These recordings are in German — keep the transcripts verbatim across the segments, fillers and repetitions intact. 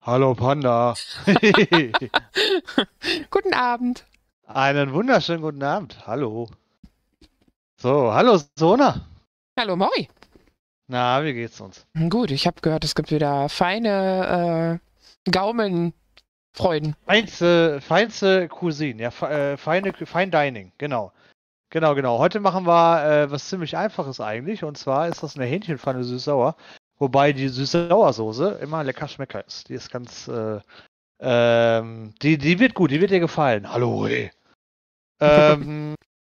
Hallo Panda. Guten Abend. Einen wunderschönen guten Abend. Hallo. So, hallo Sona. Hallo Mori. Na, wie geht's uns? Gut, ich habe gehört, es gibt wieder feine äh, Gaumenfreuden. Feinste, feinste Cuisine, ja, fe- äh, feine, Fine Dining, genau. Genau, genau. Heute machen wir äh, was ziemlich Einfaches eigentlich. Und zwar ist das eine Hähnchenpfanne süß-sauer. Wobei die süß-sauer-Soße immer lecker Schmecker ist. Die ist ganz, äh, ähm, die, die wird gut, die wird dir gefallen. Hallo, hey. Ähm,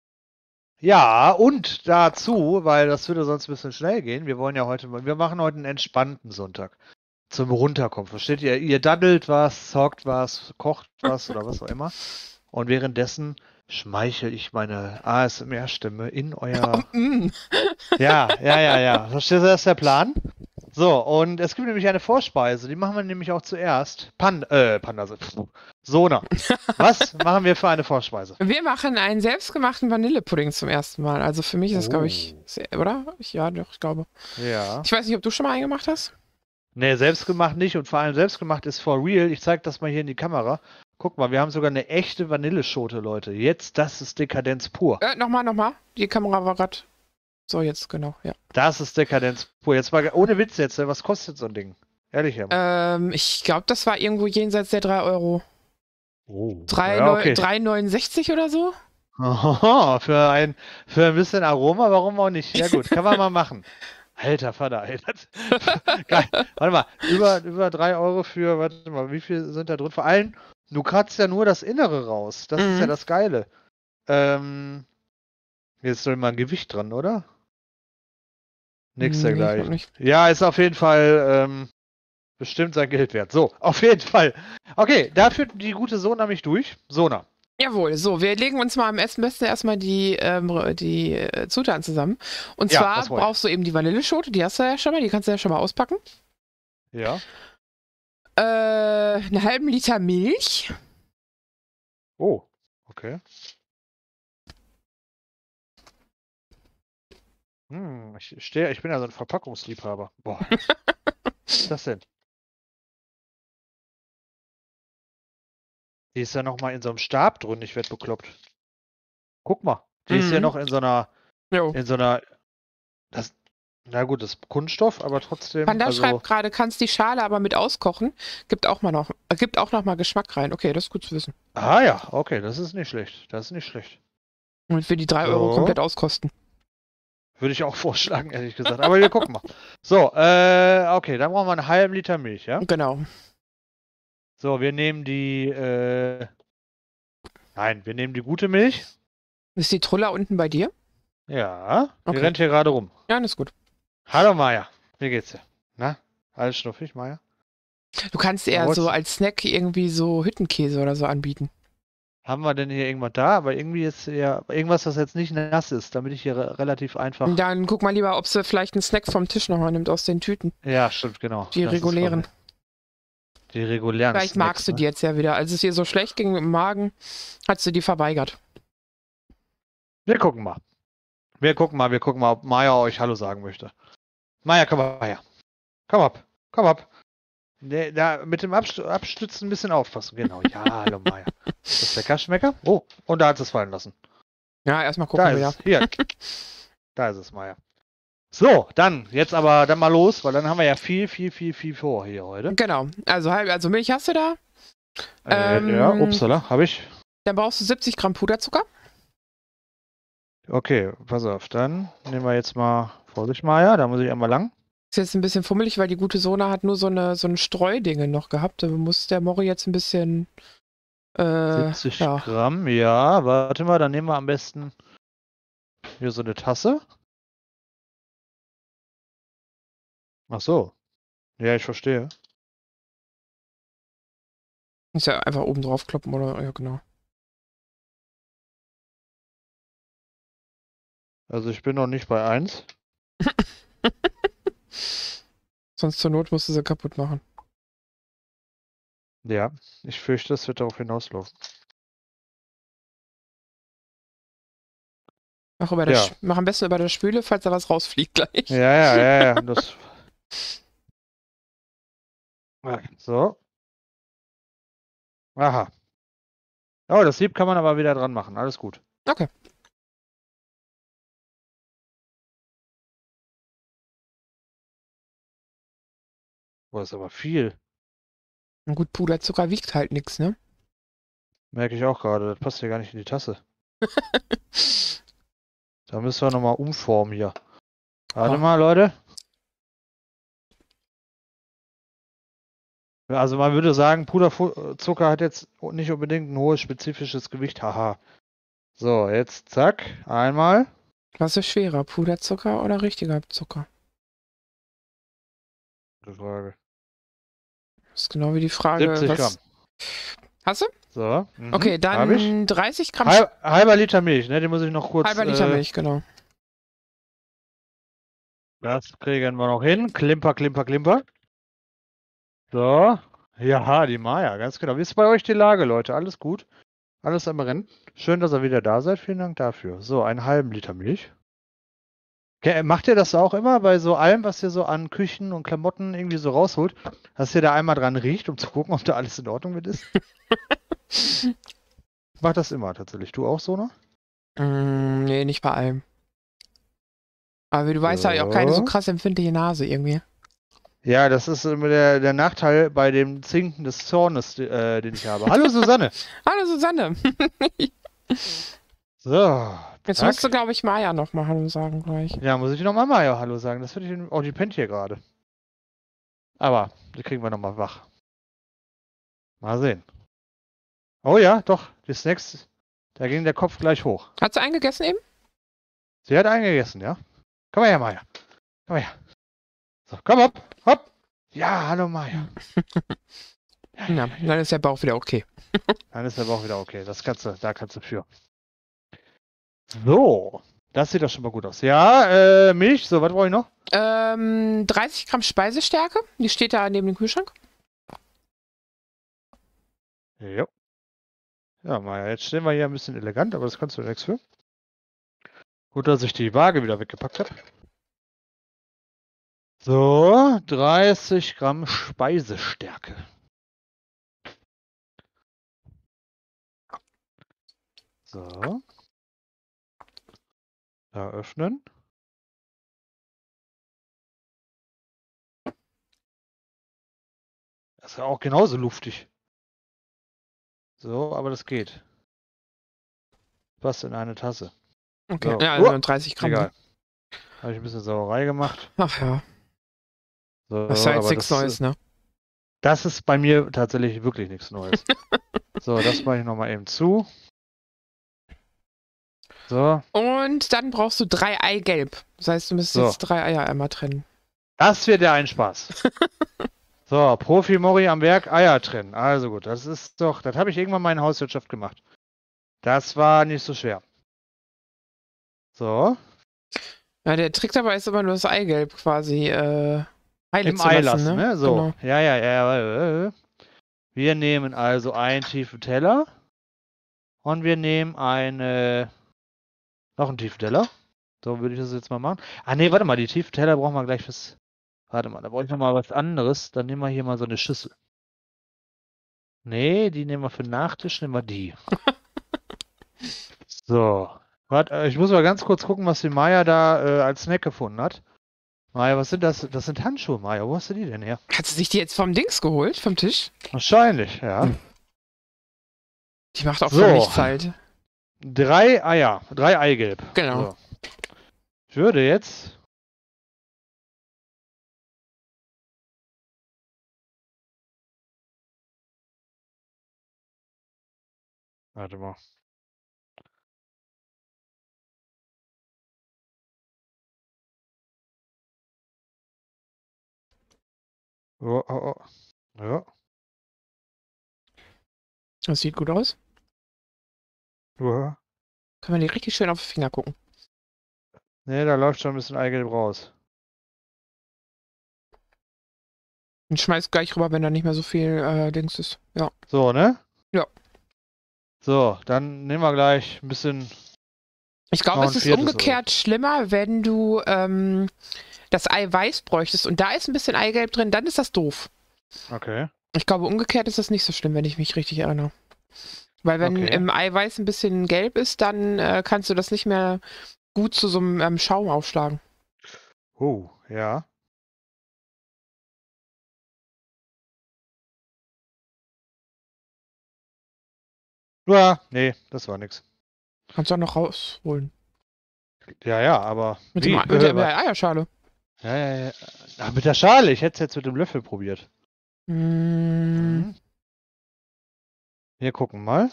Ja, und dazu, weil das würde sonst ein bisschen schnell gehen, wir wollen ja heute, mal- wir machen heute einen entspannten Sonntag zum Runterkommen. Versteht ihr? Ihr daddelt was, zockt was, kocht was oder was auch immer. Und währenddessen schmeichel ich meine A S M R-Stimme in Oh, euer. mm. Ja, ja, ja, ja. Versteht ihr, das ist der Plan? So, und es gibt nämlich eine Vorspeise, die machen wir nämlich auch zuerst. Pan, äh, Panda, pf, Sona. Was machen wir für eine Vorspeise? Wir machen einen selbstgemachten Vanillepudding zum ersten Mal. Also für mich ist das, glaube ich, Oh. sehr, oder? Ich, ja, doch, ich glaube. Ja. Ich weiß nicht, ob du schon mal einen gemacht hast. Nee, selbstgemacht nicht und vor allem selbstgemacht ist for real. Ich zeig das mal hier in die Kamera. Guck mal, wir haben sogar eine echte Vanilleschote, Leute. Jetzt, das ist Dekadenz pur. Äh, nochmal, nochmal. Die Kamera war gerade. So, jetzt, genau, ja. Das ist Dekadenz pur. Jetzt mal ohne Witz jetzt, was kostet so ein Ding? Ehrlich, ja. Ähm, ich glaube, das war irgendwo jenseits der drei Euro. Oh. drei Ja, okay. neunundsechzig oder so? Oho, für ein, für ein bisschen Aroma, warum auch nicht? Ja gut, kann man mal machen. Alter Vater, ey, das, geil. Warte mal, über, über drei Euro für, warte mal, wie viel sind da drin? Vor allem, du kratzt ja nur das Innere raus. Das ist ja Mhm. das Geile. Ähm, jetzt soll mal ein Gewicht dran, oder? Nix Nee, ich glaub dergleichen. nicht. Ja, ist auf jeden Fall ähm, bestimmt sein Geld wert. So, auf jeden Fall. Okay, da führt die gute Sona mich durch. Sona. Jawohl, so, wir legen uns mal am besten erstmal die, ähm, die äh, Zutaten zusammen. Und Ja, zwar das wollte brauchst du eben die Vanilleschote, die hast du ja schon mal, die kannst du ja schon mal auspacken. ich. Ja. Äh, einen halben Liter Milch. Oh, okay. Hm, ich stehe, ich bin ja so ein Verpackungsliebhaber. Boah, was ist das denn? Die ist ja noch mal in so einem Stab drin, ich werde bekloppt. Guck mal, die ist ja Mhm. noch in so einer, Jo. in so einer, das, na gut, das ist Kunststoff, aber trotzdem, Panda also, schreibt gerade, kannst die Schale aber mit auskochen. Gibt auch mal noch, äh, gibt auch noch mal Geschmack rein. Okay, das ist gut zu wissen. ah ja, okay, das ist nicht schlecht, das ist nicht schlecht. Und wir die drei Euro So, komplett auskosten. würde ich auch vorschlagen, ehrlich gesagt, aber wir gucken mal. So, äh, okay, dann brauchen wir einen halben Liter Milch, ja? Genau. So, wir nehmen die, äh, nein, wir nehmen die gute Milch. Ist die Trulla unten bei dir? Ja, die Okay. rennt hier gerade rum. Ja, das ist gut. Hallo Maja, wie geht's dir? Na, alles schnuffig, Maja? Du kannst Was eher so wolltest du? als Snack irgendwie so Hüttenkäse oder so anbieten. Haben wir denn hier irgendwas da? Aber irgendwie ist ja irgendwas, was jetzt nicht nass ist, damit ich hier re relativ einfach. Dann guck mal lieber, ob sie vielleicht einen Snack vom Tisch nochmal nimmt aus den Tüten. Ja, stimmt, genau. Die Das ist regulären. voll. Die regulären Vielleicht magst Snacks, du ne? die jetzt ja wieder. Als es ihr so schlecht ging mit dem Magen, hat sie die verweigert. Wir gucken mal. Wir gucken mal, wir gucken mal, ob Maja euch Hallo sagen möchte. Maja, komm mal her. Komm ab. Komm ab. Nee, da mit dem Abst Abstützen ein bisschen aufpassen. Genau. Ja, hallo Maja. Ist das lecker, Schmecker? Oh, und da hat es fallen lassen. Ja, erstmal Da gucken ist wieder. es. Hier. Da ist es, Maja. So, dann, jetzt aber dann mal los, weil dann haben wir ja viel, viel, viel, viel vor hier heute. Genau. Also halb, also Milch hast du da. Äh, Ähm, ja, upsala, habe ich. Dann brauchst du siebzig Gramm Puderzucker. Okay, pass auf, dann nehmen wir jetzt mal, Vorsicht Maja, da muss ich einmal lang. Ist jetzt ein bisschen fummelig, weil die gute Sona hat nur so eine so ein Streudinge noch gehabt. Da muss der Mori jetzt ein bisschen äh, siebzig ja. Gramm, ja, warte mal, dann nehmen wir am besten hier so eine Tasse. Ach so, ja, ich verstehe. Muss ja einfach oben drauf kloppen, oder? Ja, genau. Also ich bin noch nicht bei eins. Sonst zur Not musst du sie kaputt machen. Ja, ich fürchte, es wird darauf hinauslaufen. Mach, über das, Ja. mach am besten über der Spüle, falls da was rausfliegt gleich. Ja, ja, ja, ja, das. So, Aha. Oh, das Sieb kann man aber wieder dran machen. Alles gut. Okay. Boah, ist aber viel. Na gut, Puderzucker wiegt halt nichts, ne? Merke ich auch gerade. Das passt ja gar nicht in die Tasse. Da müssen wir nochmal umformen hier. Warte Ah. mal, Leute. Also man würde sagen, Puderzucker hat jetzt nicht unbedingt ein hohes spezifisches Gewicht. Haha. So, jetzt zack. Einmal. Was ist schwerer, Puderzucker oder richtiger Zucker? Gute Frage. Das ist genau wie die Frage, siebzig was... Gramm. Hast du? So. Mhm, okay, hab ich. dann dreißig Gramm... Halb, halber Liter Milch, ne? Den muss ich noch kurz... halber Liter äh, Milch, genau. Das kriegen wir noch hin. Klimper, klimper, klimper. So. Ja, die Maya, ganz genau. Wie ist bei euch die Lage, Leute? Alles gut? Alles am Rennen? Schön, dass ihr wieder da seid. Vielen Dank dafür. So, einen halben Liter Milch. Okay, macht ihr das auch immer bei so allem, was ihr so an Küchen und Klamotten irgendwie so rausholt, dass ihr da einmal dran riecht, um zu gucken, ob da alles in Ordnung mit ist? Ich mach das immer tatsächlich. Du auch so, ne? Mm, nee, nicht bei allem. Aber wie du weißt, habe ich auch keine so krass empfindliche Nase irgendwie. Ja, das ist immer der, der Nachteil bei dem Zinken des Zornes, äh, den ich habe. Hallo Susanne! Hallo Susanne! So. Jetzt zack. musst du, glaube ich, Maya noch mal Hallo sagen gleich. Ja, muss ich nochmal Maya Hallo sagen. Das finde ich... Oh, die pennt hier gerade. Aber, die kriegen wir nochmal wach. Mal sehen. Oh ja, doch. Die Snacks, da ging der Kopf gleich hoch. Hat sie eingegessen eben? Sie hat eingegessen, ja? Komm mal her, Maya. Komm mal her. So, komm hopp, hopp. Ja, hallo Maya. Ja, ja, dann ist der Bauch wieder okay. Dann ist der Bauch wieder okay. Das kannst du, da kannst du für. So, das sieht doch schon mal gut aus. Ja, äh, Milch. So, was brauche ich noch? Ähm, dreißig Gramm Speisestärke. Die steht da neben dem Kühlschrank. Jo. Ja, Maya, jetzt stehen wir hier ein bisschen elegant, aber das kannst du nichts für. Gut, dass ich die Waage wieder weggepackt habe. So, dreißig Gramm Speisestärke. So. Da öffnen. Das ist ja auch genauso luftig. So, aber das geht. Passt in eine Tasse. Okay, So. ja, also Oh, dreißig Gramm. egal. Habe ich ein bisschen Sauerei gemacht. Ach ja, So, das ist ja jetzt aber nichts das, Neues, ne? Das ist bei mir tatsächlich wirklich nichts Neues. So, das mache ich nochmal eben zu. So. Und dann brauchst du drei Eigelb. Das heißt, du müsstest So. jetzt drei Eier einmal trennen. Das wird ja ein Spaß. So, Profi Mori am Werk, Eier trennen. Also gut, das ist doch, das habe ich irgendwann mal in Hauswirtschaft gemacht. Das war nicht so schwer. So. Ja, der Trick dabei ist immer nur das Eigelb quasi äh, heile Im zu Ei lassen, lassen, ne? ne? So. Genau. Ja, ja, ja. Wir nehmen also einen tiefen Teller. Und wir nehmen eine. Noch einen tiefen Teller. So würde ich das jetzt mal machen. Ah, ne, warte mal, die tiefen Teller brauchen wir gleich fürs. Warte mal, da brauche ich nochmal was anderes. Dann nehmen wir hier mal so eine Schüssel. Nee, die nehmen wir für den Nachtisch, nehmen wir die. So. Warte, ich muss mal ganz kurz gucken, was die Maya da äh, als Snack gefunden hat. Maya, was sind das? Das sind Handschuhe, Maya. Wo hast du die denn her? Hat sie sich die jetzt vom Dings geholt, vom Tisch? Wahrscheinlich, ja. Die macht auch So. völlig Zeit. Drei Eier. Drei Eigelb. Genau. So. Ich würde jetzt. Warte mal. Oh, oh, oh. Ja. Das sieht gut aus. Ja. Kann man die richtig schön auf den Finger gucken. Ne, da läuft schon ein bisschen Eigelb raus. Und schmeißt gleich rüber, wenn da nicht mehr so viel äh, Dings ist. Ja. So, ne? Ja. So, dann nehmen wir gleich ein bisschen. Ich glaube, Noch es ein ist viertes, umgekehrt schlimmer, wenn du ähm, das Eiweiß bräuchtest und da ist ein bisschen Eigelb drin, dann ist das doof. Okay. Ich glaube, umgekehrt ist das nicht so schlimm, wenn ich mich richtig erinnere. Weil wenn Okay. im Eiweiß ein bisschen gelb ist, dann äh, kannst du das nicht mehr gut zu so einem ähm, Schaum aufschlagen. Oh, ja. Ja, nee, das war nix. Kannst du auch noch rausholen. Ja, ja, aber Mit, dem, wie? Ei- mit, der, mit Was? der Eierschale. Ja, ja, ja. Ach, mit der Schale. Ich hätte es jetzt mit dem Löffel probiert. Mm, Mhm. Wir gucken mal.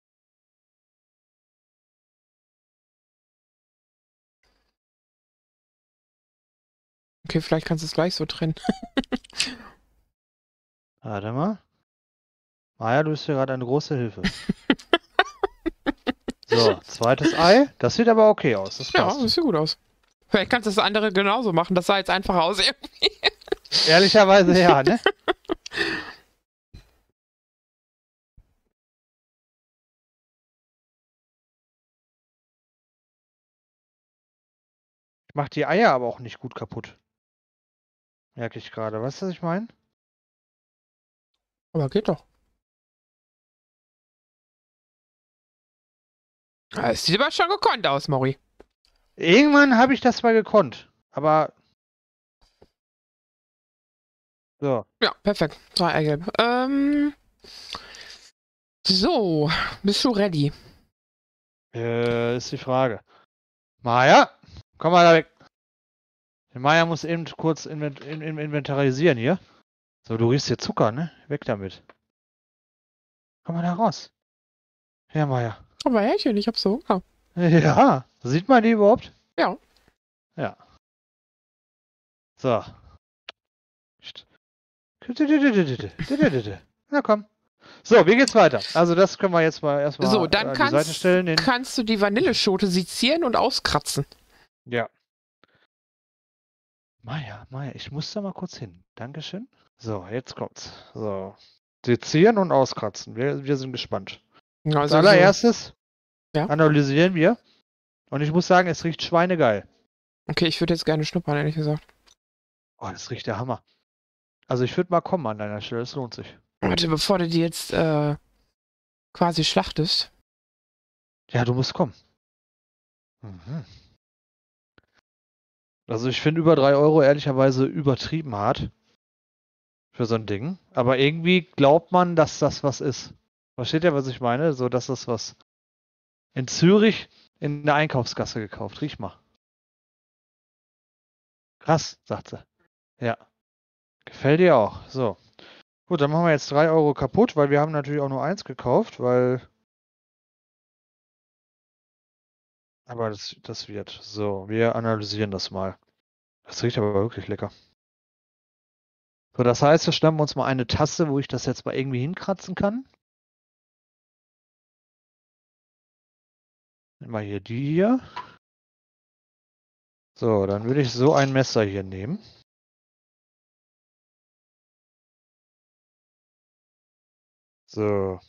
okay, vielleicht kannst du es gleich so trennen. Warte mal. Maja, du bist hier gerade eine große Hilfe. So, zweites Ei. Das sieht aber okay aus. Das Ja, passt. das sieht gut aus. Vielleicht kannst du das andere genauso machen. Das sah jetzt einfacher aus. Ehrlicherweise ja, ne? Ich mach die Eier aber auch nicht gut kaputt. Merke ich gerade. Weißt du, was ich meine? Aber geht doch. Es sieht aber schon gekonnt aus, Mori. Irgendwann habe ich das mal gekonnt. Aber. So. Ja, perfekt. Drei Eigelb. Ähm. So, bist du ready? Äh, ist die Frage. Maja, komm mal da weg. Der Maja muss eben kurz invent in in inventarisieren hier. So, du riechst hier Zucker, ne? Weg damit. Komm mal da raus. Ja, Maja. Aber Härchen, ich hab so Hunger. Ja. Sieht man die überhaupt? Ja. Ja. So. Na komm. So, wie geht's weiter? Also das können wir jetzt mal erstmal So, dann an die Seite kannst, stellen. Den kannst du die Vanilleschote sezieren und auskratzen. ja. Maja, Maja, ich muss da mal kurz hin. Dankeschön. So, jetzt kommt's. So. Sezieren und auskratzen. Wir, wir sind gespannt. Also, Als allererstes Ja. analysieren wir. Und ich muss sagen, es riecht schweinegeil. so, okay, ich würde jetzt gerne schnuppern, ehrlich gesagt. Oh, das riecht der Hammer. Also ich würde mal kommen an deiner Stelle. Es lohnt sich. Warte, bevor du die jetzt äh, quasi schlachtest. Ja, du musst kommen. Mhm. Also ich finde über drei Euro ehrlicherweise übertrieben hart für so ein Ding. Aber irgendwie glaubt man, dass das was ist. Versteht ihr, was ich meine? So, dass das was in Zürich in der Einkaufsgasse gekauft. Riech mal. Krass, sagt sie. Ja. Gefällt dir auch. So. Gut, dann machen wir jetzt drei Euro kaputt, weil wir haben natürlich auch nur eins gekauft, weil. Aber das, das wird. So, wir analysieren das mal. Das riecht aber wirklich lecker. So, das heißt, wir schnappen uns mal eine Tasse, wo ich das jetzt mal irgendwie hinkratzen kann. Nehmen wir hier die hier. So, dann würde ich so ein Messer hier nehmen. So.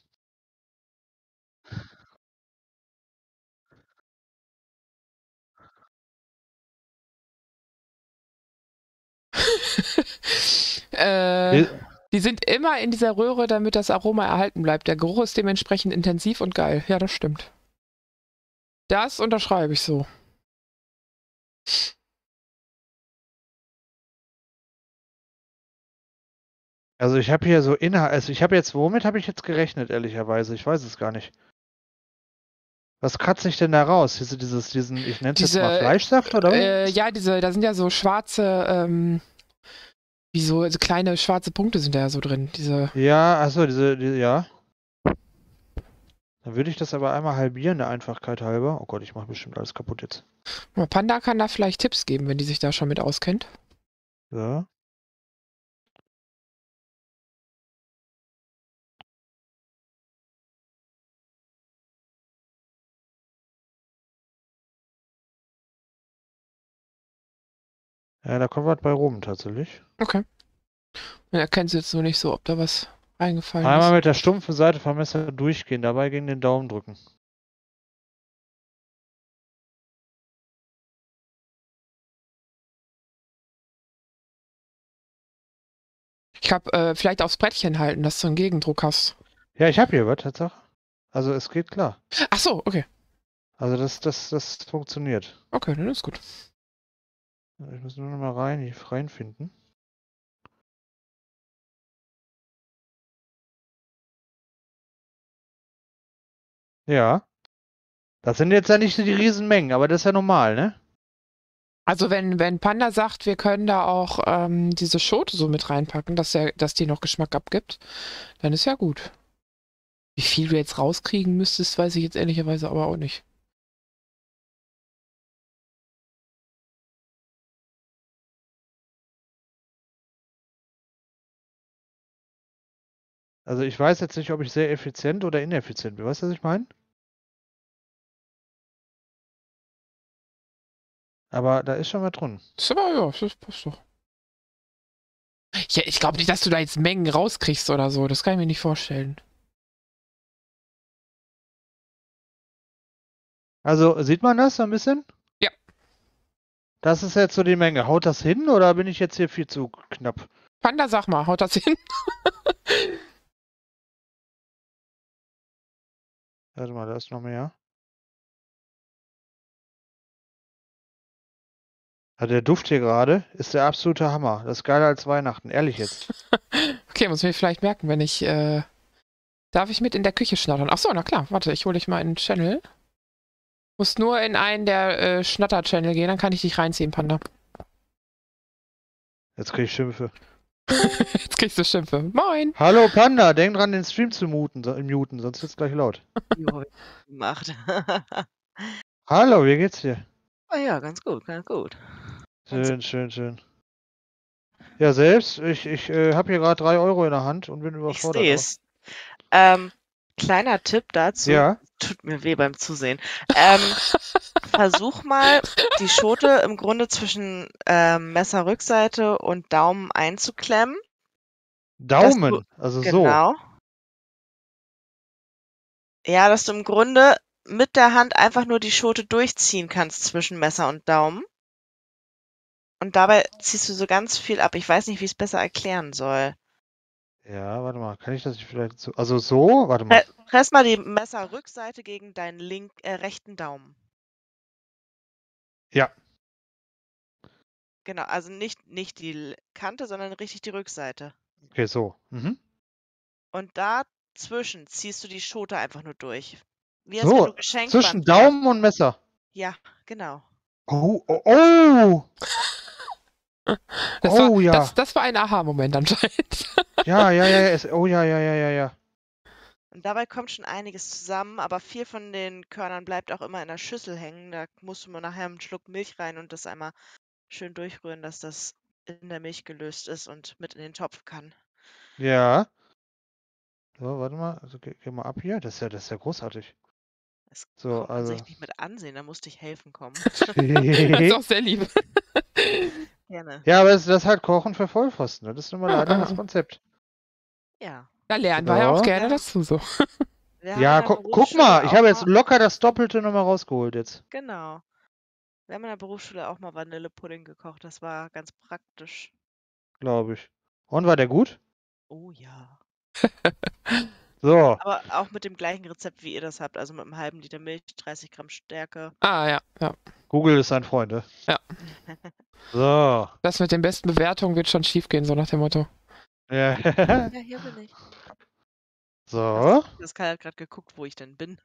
äh, die sind immer in dieser Röhre, damit das Aroma erhalten bleibt. Der Geruch ist dementsprechend intensiv und geil. Ja, das stimmt. Das unterschreibe ich so. Also ich habe hier so Inhalt, also ich habe jetzt, womit habe ich jetzt gerechnet, ehrlicherweise? Ich weiß es gar nicht. Was kratze ich denn da raus? Diese, dieses, diesen, ich nenne es jetzt mal Diese, Fleischsaft, oder? Äh, ja, diese, da sind ja so schwarze, ähm, wie so also kleine schwarze Punkte sind da ja so drin. Diese. Ja, achso, diese, diese, ja. Dann würde ich das aber einmal halbieren, der Einfachkeit halber. Oh Gott, ich mache bestimmt alles kaputt jetzt. Panda kann da vielleicht Tipps geben, wenn die sich da schon mit auskennt. So. Ja, da kommt was bei rum, tatsächlich. Okay. Man erkennt jetzt nur nicht so, ob da was reingefallen Einmal ist. mit der stumpfen Seite vom Messer durchgehen, dabei gegen den Daumen drücken. Ich glaube, äh, vielleicht aufs Brettchen halten, dass du einen Gegendruck hast. Ja, ich habe hier was, Tatsache. Also es geht klar. Ach so, okay. Also das, das, das funktioniert. Okay, dann ist gut. Ich muss nur noch mal rein, hier reinfinden. Ja. Das sind jetzt ja nicht so die Riesenmengen, aber das ist ja normal, ne? Also wenn, wenn Panda sagt, wir können da auch ähm, diese Schote so mit reinpacken, dass, der, dass die noch Geschmack abgibt, dann ist ja gut. Wie viel du jetzt rauskriegen müsstest, weiß ich jetzt ehrlicherweise aber auch nicht. Also ich weiß jetzt nicht, ob ich sehr effizient oder ineffizient bin. Weißt du, was ich meine? Aber da ist schon was drin. Das ist aber, ja, das passt doch. Ja, ich glaube nicht, dass du da jetzt Mengen rauskriegst oder so. Das kann ich mir nicht vorstellen. Also sieht man das so ein bisschen? Ja. Das ist jetzt so die Menge. Haut das hin oder bin ich jetzt hier viel zu knapp? Panda, sag mal, haut das hin? Warte mal, da ist noch mehr. Ja, der Duft hier gerade ist der absolute Hammer. Das ist geiler als Weihnachten, ehrlich jetzt. Okay, muss ich mir vielleicht merken, wenn ich, äh, darf ich mit in der Küche schnattern? Ach so, na klar, warte, ich hole dich mal in den Channel. Muss nur in einen der äh, Schnatter-Channel gehen, dann kann ich dich reinziehen, Panda. Jetzt krieg ich Schimpfe. Jetzt kriegst du Schimpfe. Moin! Hallo Panda, denk dran, den Stream zu muten, so, muten sonst wird's gleich laut. Jo, hab ich gemacht. Hallo, wie geht's dir? Ah ja, ganz gut, ganz gut. Schön, schön, schön. Ja, selbst, ich, ich äh, habe hier gerade drei Euro in der Hand und bin Ich überfordert. sehe es. Ähm, kleiner Tipp dazu. Ja. Tut mir weh beim Zusehen. Ähm, versuch mal, die Schote im Grunde zwischen ähm, Messerrückseite und Daumen einzuklemmen. Daumen, du, also genau. Ja, dass du im Grunde mit der Hand einfach nur die Schote durchziehen kannst zwischen Messer und Daumen. Und dabei ziehst du so ganz viel ab. Ich weiß nicht, wie ich es besser erklären soll. so. Ja, warte mal, kann ich das vielleicht so, also so, warte mal. Pre press mal die Messerrückseite gegen deinen link, äh, rechten Daumen. Ja. Genau, also nicht, nicht die Kante, sondern richtig die Rückseite. Okay, so. Mhm. Und dazwischen ziehst du die Schote einfach nur durch. Wie als So, wenn du Geschenk zwischen Daumen und Messer. Ja, genau. Oh, oh, oh! Das oh war, ja. Das, das war ein Aha-Moment anscheinend. Ja, ja, ja, es, oh ja, ja, ja, ja, ja. Und dabei kommt schon einiges zusammen, aber viel von den Körnern bleibt auch immer in der Schüssel hängen. Da musst du mal nachher einen Schluck Milch rein und das einmal schön durchrühren, dass das in der Milch gelöst ist und mit in den Topf kann. Ja. So, warte mal, also geh, geh mal ab hier. Das ist ja, das ist ja großartig. Das So, konnte man also. sich nicht mit ansehen, da musste ich helfen kommen. Das ist auch sehr lieb. Gerne. Ja, aber das, das ist halt Kochen für Vollpfosten. Das ist nun mal Ah, leider ah. das Konzept. Ja. Da lernen wir ja auch So. gerne Ja. dazu so. Wir haben Ja, in der gu guck Berufsschule mal, ich auch habe jetzt mal- locker das Doppelte nochmal rausgeholt jetzt. Genau. Wir haben in der Berufsschule auch mal Vanillepudding gekocht. Das war ganz praktisch. Glaube ich. Und war der gut? Oh ja. So. Aber auch mit dem gleichen Rezept, wie ihr das habt. Also mit einem halben Liter Milch, dreißig Gramm Stärke. Ah, ja, ja. Google ist ein Freund, ne? Ja. So. Das mit den besten Bewertungen wird schon schief gehen, so nach dem Motto. Ja. Ja, hier bin ich. So. Pascal hat gerade geguckt, wo ich denn bin.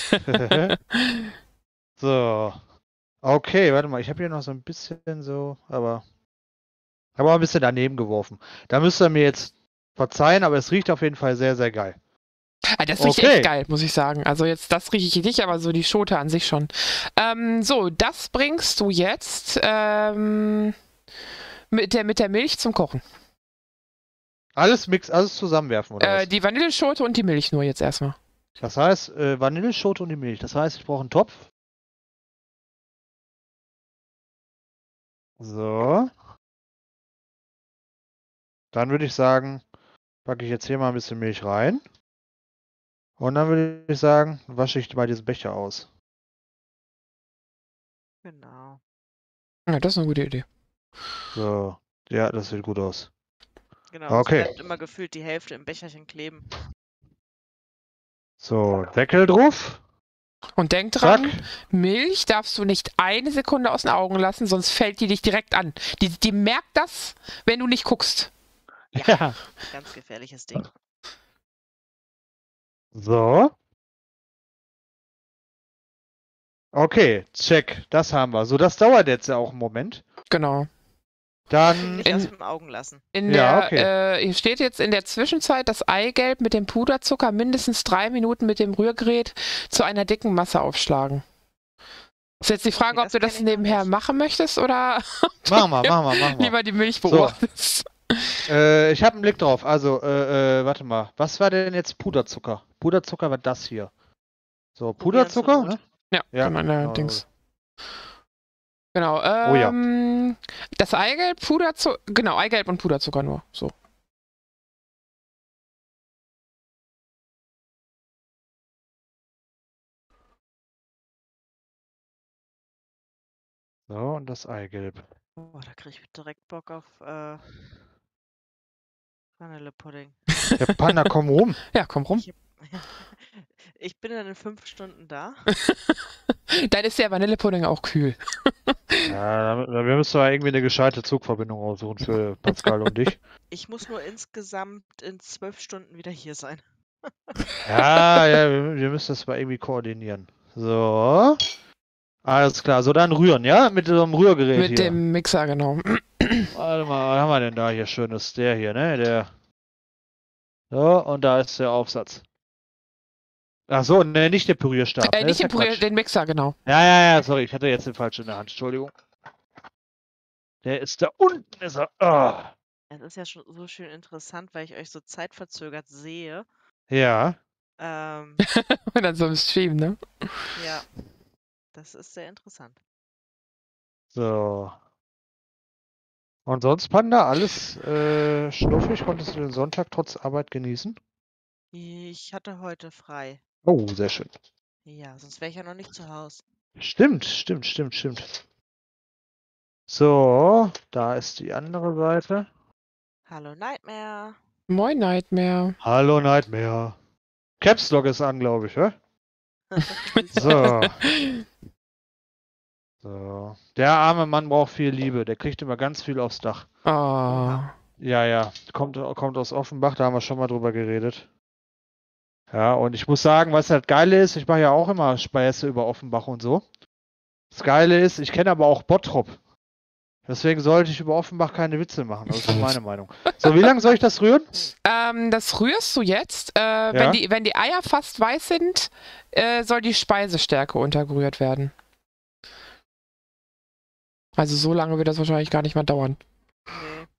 So. Okay, warte mal, ich habe hier noch so ein bisschen so, aber habe auch ein bisschen daneben geworfen. Da müsst ihr mir jetzt verzeihen, aber es riecht auf jeden Fall sehr, sehr geil. Ah, das riecht Okay. echt geil, muss ich sagen. Also jetzt, das rieche ich nicht, aber so die Schote an sich schon. Ähm, so, das bringst du jetzt ähm, mit, der, mit der Milch zum Kochen. Alles mix, alles zusammenwerfen, oder Äh, was? die Vanilleschote und die Milch nur jetzt erstmal. Das heißt, äh, Vanilleschote und die Milch. Das heißt, ich brauche einen Topf. So. Dann würde ich sagen, packe ich jetzt hier mal ein bisschen Milch rein. Und dann würde ich sagen, wasche ich mal diesen Becher aus. Genau. Ja, das ist eine gute Idee. So. Ja, das sieht gut aus. Genau, es Okay. bleibt immer gefühlt die Hälfte im Becherchen kleben. So, Deckel drauf. Und denk Zack. dran, Milch darfst du nicht eine Sekunde aus den Augen lassen, sonst fällt die dich direkt an. Die, die merkt das, wenn du nicht guckst. Ja. Ganz gefährliches Ding. So. Okay, check. Das haben wir. So, das dauert jetzt ja auch einen Moment. Genau. Dann. Nicht In- aus den Augen lassen. In Ja, der, okay. äh, hier steht jetzt in der Zwischenzeit das Eigelb mit dem Puderzucker mindestens drei Minuten mit dem Rührgerät zu einer dicken Masse aufschlagen. Ist jetzt die Frage, Okay, ob das du kenn das ich noch nebenher nicht. machen möchtest oder Machen wir, machen wir, machen wir. lieber die Milch beobachtest. Äh, ich habe einen Blick drauf. Also, äh, äh, warte mal. Was war denn jetzt Puderzucker? Puderzucker war das hier. So, Probieren zur Puderzucker, Not. ne? Ja, Ja, kann man ja genau. Dings. Genau, Oh ja. ähm, das Eigelb, Puderzucker, genau, Eigelb und Puderzucker nur, so. So, und das Eigelb. Boah, da kriege ich direkt Bock auf äh, Vanillepudding. Der Panda, komm rum. Ja, komm rum. Ich, ich bin dann in fünf Stunden da. Dann ist der Vanillepudding auch kühl. Ja, da- da- wir müssen ja irgendwie eine gescheite Zugverbindung aussuchen für Pascal und dich. Ich muss nur insgesamt in zwölf Stunden wieder hier sein. Ja, ja, wir, wir müssen das mal irgendwie koordinieren. So. Alles klar, so dann rühren, ja? Mit so einem Rührgerät Mit hier. dem Mixer, genau. Warte mal, was haben wir denn da hier schönes? Der hier, ne? Der. So, und da ist der Aufsatz. Ach so, ne, nicht der Pürierstab. Äh, ne, nicht ist den, ja Pürier, Quatsch. den Mixer, genau. Ja, ja, ja, sorry, ich hatte jetzt den falschen in der Hand. Entschuldigung. Der ist da unten, ist er. Ah. Es ist ja schon so schön interessant, weil ich euch so zeitverzögert sehe. Ja. Ähm, Und dann so im Stream, ne? ja, das ist sehr interessant. So. Und sonst, Panda, alles äh, schnuffig? Konntest du den Sonntag trotz Arbeit genießen? Ich hatte heute frei. Oh, sehr schön. Ja, sonst wäre ich ja noch nicht zu Hause. Stimmt, stimmt, stimmt, stimmt. So, da ist die andere Seite. Hallo Nightmare. Moin Nightmare. Hallo Nightmare. Caps Lock ist an, glaube ich, hä? So. So. Der arme Mann braucht viel Liebe. Der kriegt immer ganz viel aufs Dach. Oh. Ja, ja. Kommt, kommt aus Offenbach, da haben wir schon mal drüber geredet. Ja, und ich muss sagen, was halt geil ist, ich mache ja auch immer Späße über Offenbach und so. Das Geile ist, ich kenne aber auch Bottrop. Deswegen sollte ich über Offenbach keine Witze machen. Das ist meine Meinung. So, wie lange soll ich das rühren? Ähm, das rührst du jetzt. Äh, wenn, die, wenn die Eier fast weiß sind, äh, soll die Speisestärke untergerührt werden. Also so lange wird das wahrscheinlich gar nicht mehr dauern. Nee.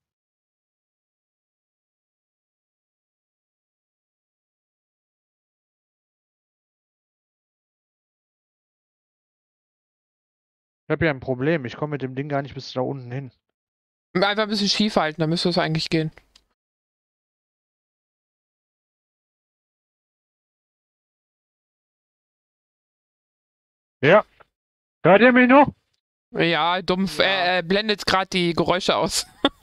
Ich habe ja ein Problem. Ich komme mit dem Ding gar nicht bis da unten hin. Einfach ein bisschen schief halten, dann müsste es eigentlich gehen. Ja. Hört ihr mich noch? Ja, dumpf. Ja. Äh, äh, blendet gerade die Geräusche aus.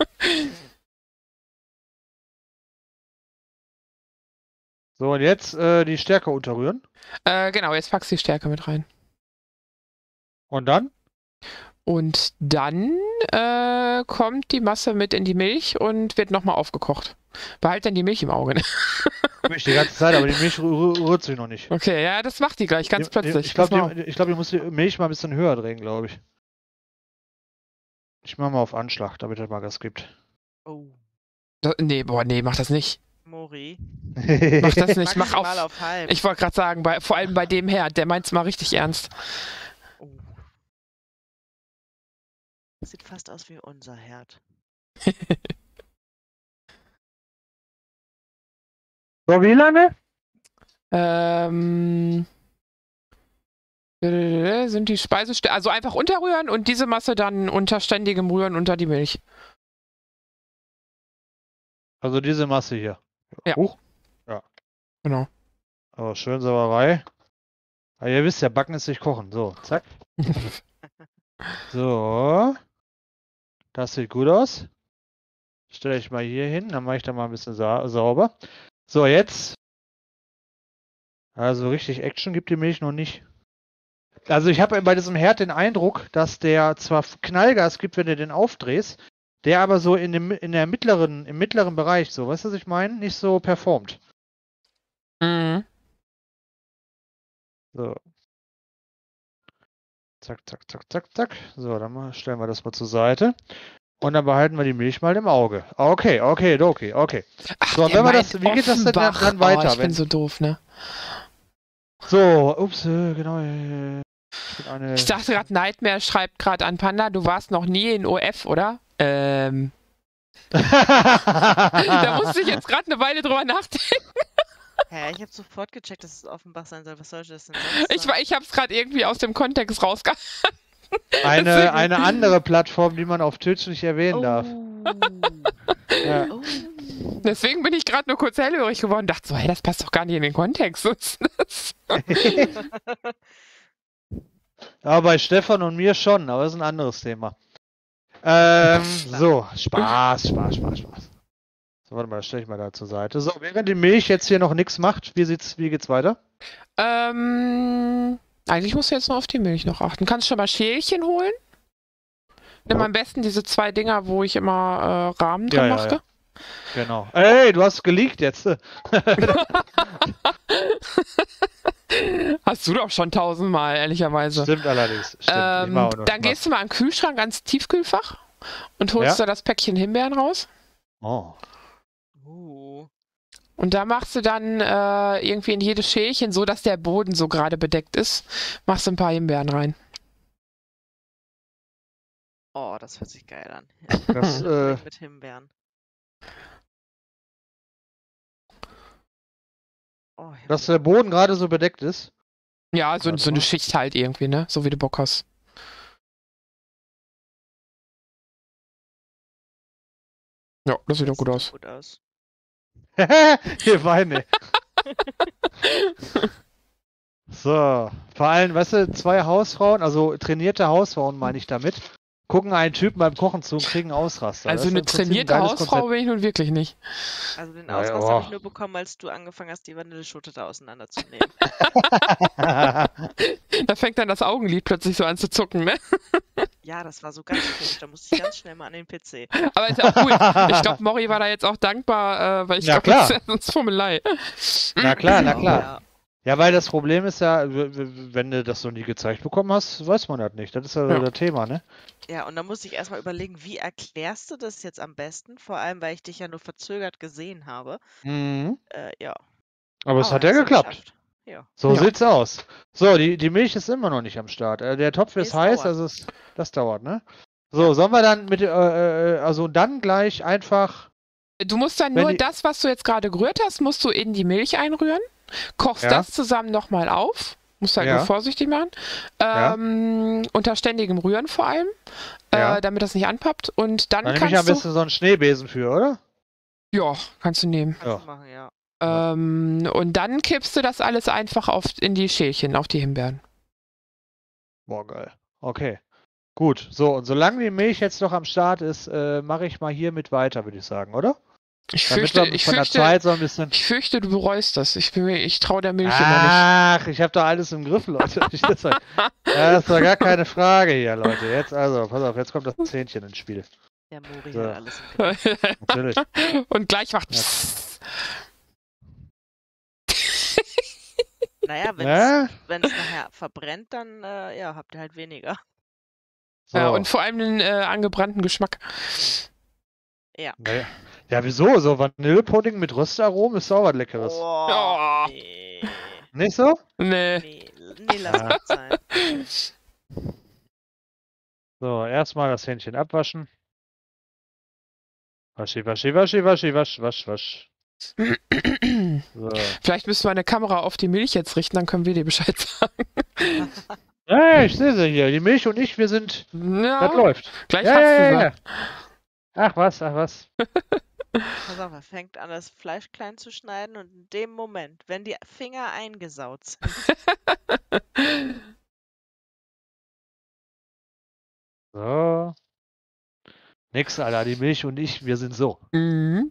So, und jetzt äh, die Stärke unterrühren. äh, genau, jetzt packst du die Stärke mit rein. Und dann? Und dann äh, kommt die Masse mit in die Milch und wird nochmal aufgekocht. Behalt dann die Milch im Auge. Ne? Milch die ganze Zeit, aber die Milch rü- rührt sich noch nicht. Okay, ja, das macht die gleich ganz Die- die- plötzlich. Ich Pass mal glaube, die, ich glaub, die muss die Milch mal ein bisschen höher drehen, glaube ich. Ich mache mal auf Anschlag, damit er mal Gas gibt. Oh, auf. Nee, boah, nee, mach das nicht. Mori. Mach das nicht, mach Maximal auf. auf halb. Ich wollte gerade sagen, bei, vor allem bei dem Herr, der meint's mal richtig ernst. Oh. Sieht fast aus wie unser Herd. So, wie lange? Ähm, sind die Speisestärke, also einfach unterrühren und diese Masse dann unter ständigem Rühren unter die Milch. Also diese Masse hier. Ja. Huch. Ja. Genau. Aber schön Sauerei. Aber ihr wisst ja, backen ist nicht kochen. So, zack. So. Das sieht gut aus. stelle ich mal hier hin, dann mache ich da mal ein bisschen sa sauber. So, jetzt. Also richtig Action gibt die Milch noch nicht. Also ich habe bei diesem Herd den Eindruck, dass der zwar Knallgas gibt, wenn du den aufdrehst, der aber so in dem in der mittleren, im mittleren Bereich, so, weißt du, was ich meine? Nicht so performt. Mhm. So. Zack, zack, zack, zack, zack. So, dann mal, stellen wir das mal zur Seite. Und dann behalten wir die Milch mal im Auge. Okay, okay, okay, okay. Ach, So, und der wenn wir meint das, wie geht das denn dann, Offenbach. dann weiter? Oh, ich wenn, bin so doof, ne? so, ups, äh, genau. Äh, ich bin eine, Ich dachte gerade, Nightmare schreibt gerade an Panda, du warst noch nie in O F, oder? Ähm. Da musste ich jetzt gerade eine Weile drüber nachdenken. Hä, ich habe sofort gecheckt, dass es Offenbach sein soll. Was sollte das denn sonst Ich, sein? war- ich habe es gerade irgendwie aus dem Kontext rausgehauen. eine, Deswegen- eine andere Plattform, die man auf Twitch nicht erwähnen Oh. darf. Ja. Oh. Deswegen bin ich gerade nur kurz hellhörig geworden und dachte so, hey, das passt doch gar nicht in den Kontext. Was ist das? Aber bei Stefan und mir schon, aber das ist ein anderes Thema. Ähm, so, Spaß, Spaß, Spaß, Spaß. So, warte mal, das stelle ich mal da zur Seite. So, während die Milch jetzt hier noch nichts macht, wie sieht's, wie geht's weiter? Ähm, eigentlich musst du jetzt nur auf die Milch noch achten. Kannst schon mal Schälchen holen? Nimm Ja. am besten diese zwei Dinger, wo ich immer äh, Rahmen drin Ja, ja, machte. Genau. Ey, du hast geleakt jetzt. Hast du doch schon tausendmal, ehrlicherweise. Stimmt allerdings. Stimmt. Ähm, Immer und dann gehst du mal an den Kühlschrank, ans Tiefkühlfach und holst Ja. da das Päckchen Himbeeren raus. Oh. Uh. Und da machst du dann äh, irgendwie in jedes Schälchen, so dass der Boden so gerade bedeckt ist, machst du ein paar Himbeeren rein. Oh, das hört sich geil an. Das, äh, Mit Himbeeren. Oh, ich hab dass der Boden gerade so bedeckt ist. Ja, so, Warte so eine mal. Schicht halt irgendwie, ne? So wie du Bock hast. Ja, das sieht doch gut aus. gut aus. Wir weine. So, vor allem, weißt du, zwei Hausfrauen, also trainierte Hausfrauen meine ich damit, gucken einen Typen beim Kochen zu und kriegen einen Ausraster. Also Das ist eine im Prinzip ein trainierte geiles Hausfrau bin ich nun wirklich nicht. Also den Ja, ja, Ausraster habe oh. ich nur bekommen, als du angefangen hast, die Vanilleschote da auseinanderzunehmen. Konzept. Da fängt dann das Augenlid plötzlich so an zu zucken, ne? Ja, das war so ganz komisch. Da musste ich ganz schnell mal an den P C. Aber ist ja auch gut. Ich glaube, Mori war da jetzt auch dankbar, äh, weil ich Na glaube, das klar. ist ja sonst Fummelei. Na klar, na klar. Ja. Ja, weil das Problem ist ja, w- w- wenn du das noch nie gezeigt bekommen hast, weiß man das nicht. Das ist ja, Ja. das Thema, ne? Ja, und da musste ich erstmal überlegen, wie erklärst du das jetzt am besten? Vor allem, weil ich dich ja nur verzögert gesehen habe. Mhm. Äh, ja. Aber es Aber hat ja hast du geklappt. geschafft. Ja. So Ja. sieht's aus. So, die, die Milch ist immer noch nicht am Start. Äh, der Topf Nee, ist es heiß, dauert. also es, das dauert, ne? So, sollen wir dann mit, äh, äh, also dann gleich einfach, Du musst dann Wenn nur die- das, was du jetzt gerade gerührt hast, musst du in die Milch einrühren. Kochst Ja. das zusammen nochmal auf. Musst halt Ja. nur vorsichtig machen. Ja. Ähm, unter ständigem Rühren vor allem, Ja. äh, damit das nicht anpappt. Und dann dann nehme ich am kannst du. besten so einen Schneebesen für, oder? Ja, kannst du nehmen. Kannst Ja. du machen, ja. Ja. Ähm, und dann kippst du das alles einfach auf, in die Schälchen, auf die Himbeeren. Boah, geil. Okay. Gut. So, und solange die Milch jetzt noch am Start ist, äh, mache ich mal hier mit weiter, würde ich sagen, oder? Ich Damit fürchte, wir ich von der fürchte, Zeit so ein bisschen. ich fürchte, du bereust das. Ich, bin mir- ich traue der Milch Ach, ich habe doch alles im Griff, Leute. Ich- das, war, das ist doch gar keine Frage hier, Leute. Jetzt also, pass auf, jetzt kommt das Zähnchen ins Spiel. Der Mori So. hat alles im Griff. immer nicht. Natürlich. Und gleich macht Ja. pssst. Naja, wenn Ne? es nachher verbrennt, dann äh, ja, habt ihr halt weniger. So. Ja, und vor allem den äh, angebrannten Geschmack. Ja. Naja. Ja, wieso? So Vanillepudding mit Röstaromen ist auch was Leckeres. Oh, Oh. nee. Nicht so? Nee. Nee, nee, lass Ah. gut sein. So, erstmal das Hähnchen abwaschen. Waschi, waschi, waschi, waschi, wasch, wasch, wasch. So. Vielleicht müssen wir eine Kamera auf die Milch jetzt richten, dann können wir dir Bescheid sagen. Hey, ich sehe sie hier. Die Milch und ich, wir sind. Ja, Das läuft. gleich Ja, hast ja, du ja, sie. ja. Ach was, ach was. Pass auf, er fängt an, das Fleisch klein zu schneiden und in dem Moment, wenn die Finger eingesaut sind, So. Nix, Alter. Die Milch und ich, wir sind so. Mhm.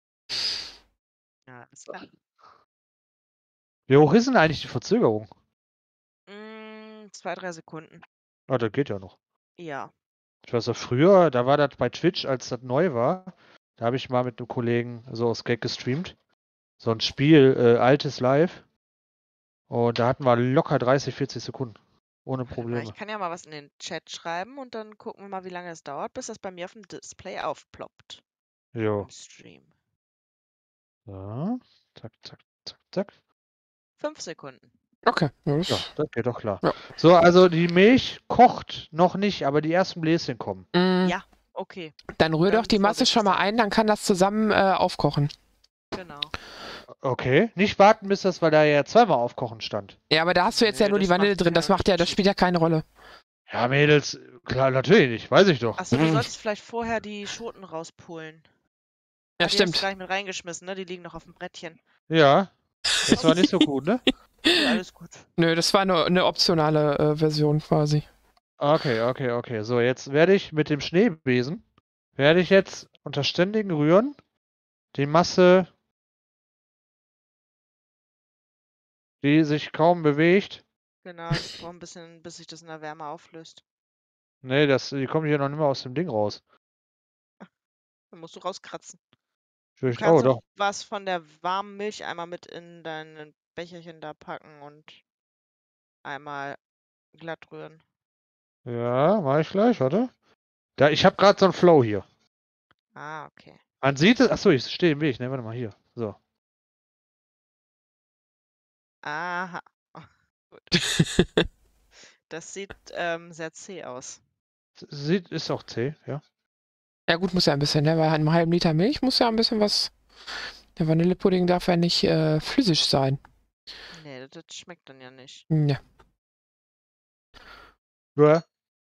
Ja, ist klar. Wie hoch ist denn eigentlich die Verzögerung? Mm, zwei, drei Sekunden. Ah, das geht ja noch. Ja. Ich weiß noch, früher, da war das bei Twitch, als das neu war, da habe ich mal mit einem Kollegen so aus Gag gestreamt. So ein Spiel, äh, altes Live. Und da hatten wir locker dreißig, vierzig Sekunden. Ohne Warte mal, Probleme. ich kann ja mal was in den Chat schreiben und dann gucken wir mal, wie lange es dauert, bis das bei mir auf dem Display aufploppt. Jo. Im Stream. So. Zack, zack, zack, zack. Fünf Sekunden. Okay. Ja, das, Ja, das geht doch klar. Ja. So, also die Milch kocht noch nicht, aber die ersten Bläschen kommen. mm, Ja, okay. Dann rühr Dann doch die Masse vorsichtig schon mal sein. ein, dann kann das zusammen äh, aufkochen. Genau. Okay. Nicht warten, bis das, weil da ja zweimal aufkochen stand. Ja, aber da hast du jetzt Nö, ja nur die das Vanille macht drin. Das keinen macht ja, das Unterschied. spielt ja keine Rolle. Ja, Mädels, klar, natürlich nicht. Weiß ich doch. Achso, du solltest vielleicht vorher die Schoten rauspulen. Ja, Ah, die hast du stimmt. gleich mit reingeschmissen, ne? Die liegen noch auf dem Brettchen. Ja. Das war nicht so gut, ne? Ja, alles gut. Nö, das war nur eine optionale äh, Version quasi. Okay, okay, okay. So, jetzt werde ich mit dem Schneebesen, werde ich jetzt unter ständigen Rühren die Masse, die sich kaum bewegt. Genau, das braucht ein bisschen, bis sich das in der Wärme auflöst. Nee, das, die kommen hier noch nicht mehr aus dem Ding raus. Dann musst du rauskratzen. Du Fürcht- kannst Oh, auch doch. was von der warmen Milch einmal mit in dein Becherchen da packen und einmal glatt rühren. Ja, mach ich gleich, warte. Da, ich habe gerade so einen Flow hier. Ah, okay. Man sieht es. Achso, ich stehe im Weg. Ne, warte mal hier. So. Aha. Gut. Das sieht ähm, sehr zäh aus. Sieht, ist auch zäh, ja. Ja gut, muss ja ein bisschen, ne? Bei einem halben Liter Milch muss ja ein bisschen was. Der Vanillepudding darf ja nicht äh, flüssig sein. Nee, das, das schmeckt dann ja nicht. Ja. Ja.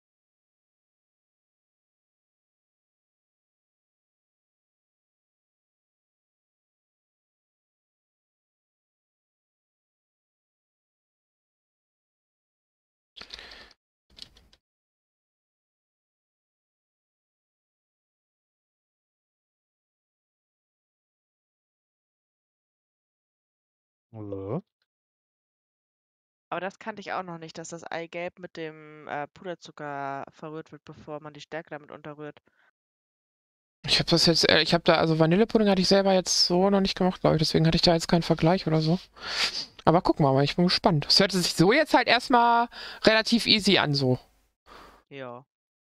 So. Aber das kannte ich auch noch nicht, dass das Eigelb mit dem äh, Puderzucker verrührt wird, bevor man die Stärke damit unterrührt. Ich habe das jetzt, äh, ich habe da, also Vanillepudding hatte ich selber jetzt so noch nicht gemacht, glaube ich. Deswegen hatte ich da jetzt keinen Vergleich oder so. Aber gucken wir mal, ich bin gespannt. Es hört sich so jetzt halt erstmal relativ easy an, so. Ja.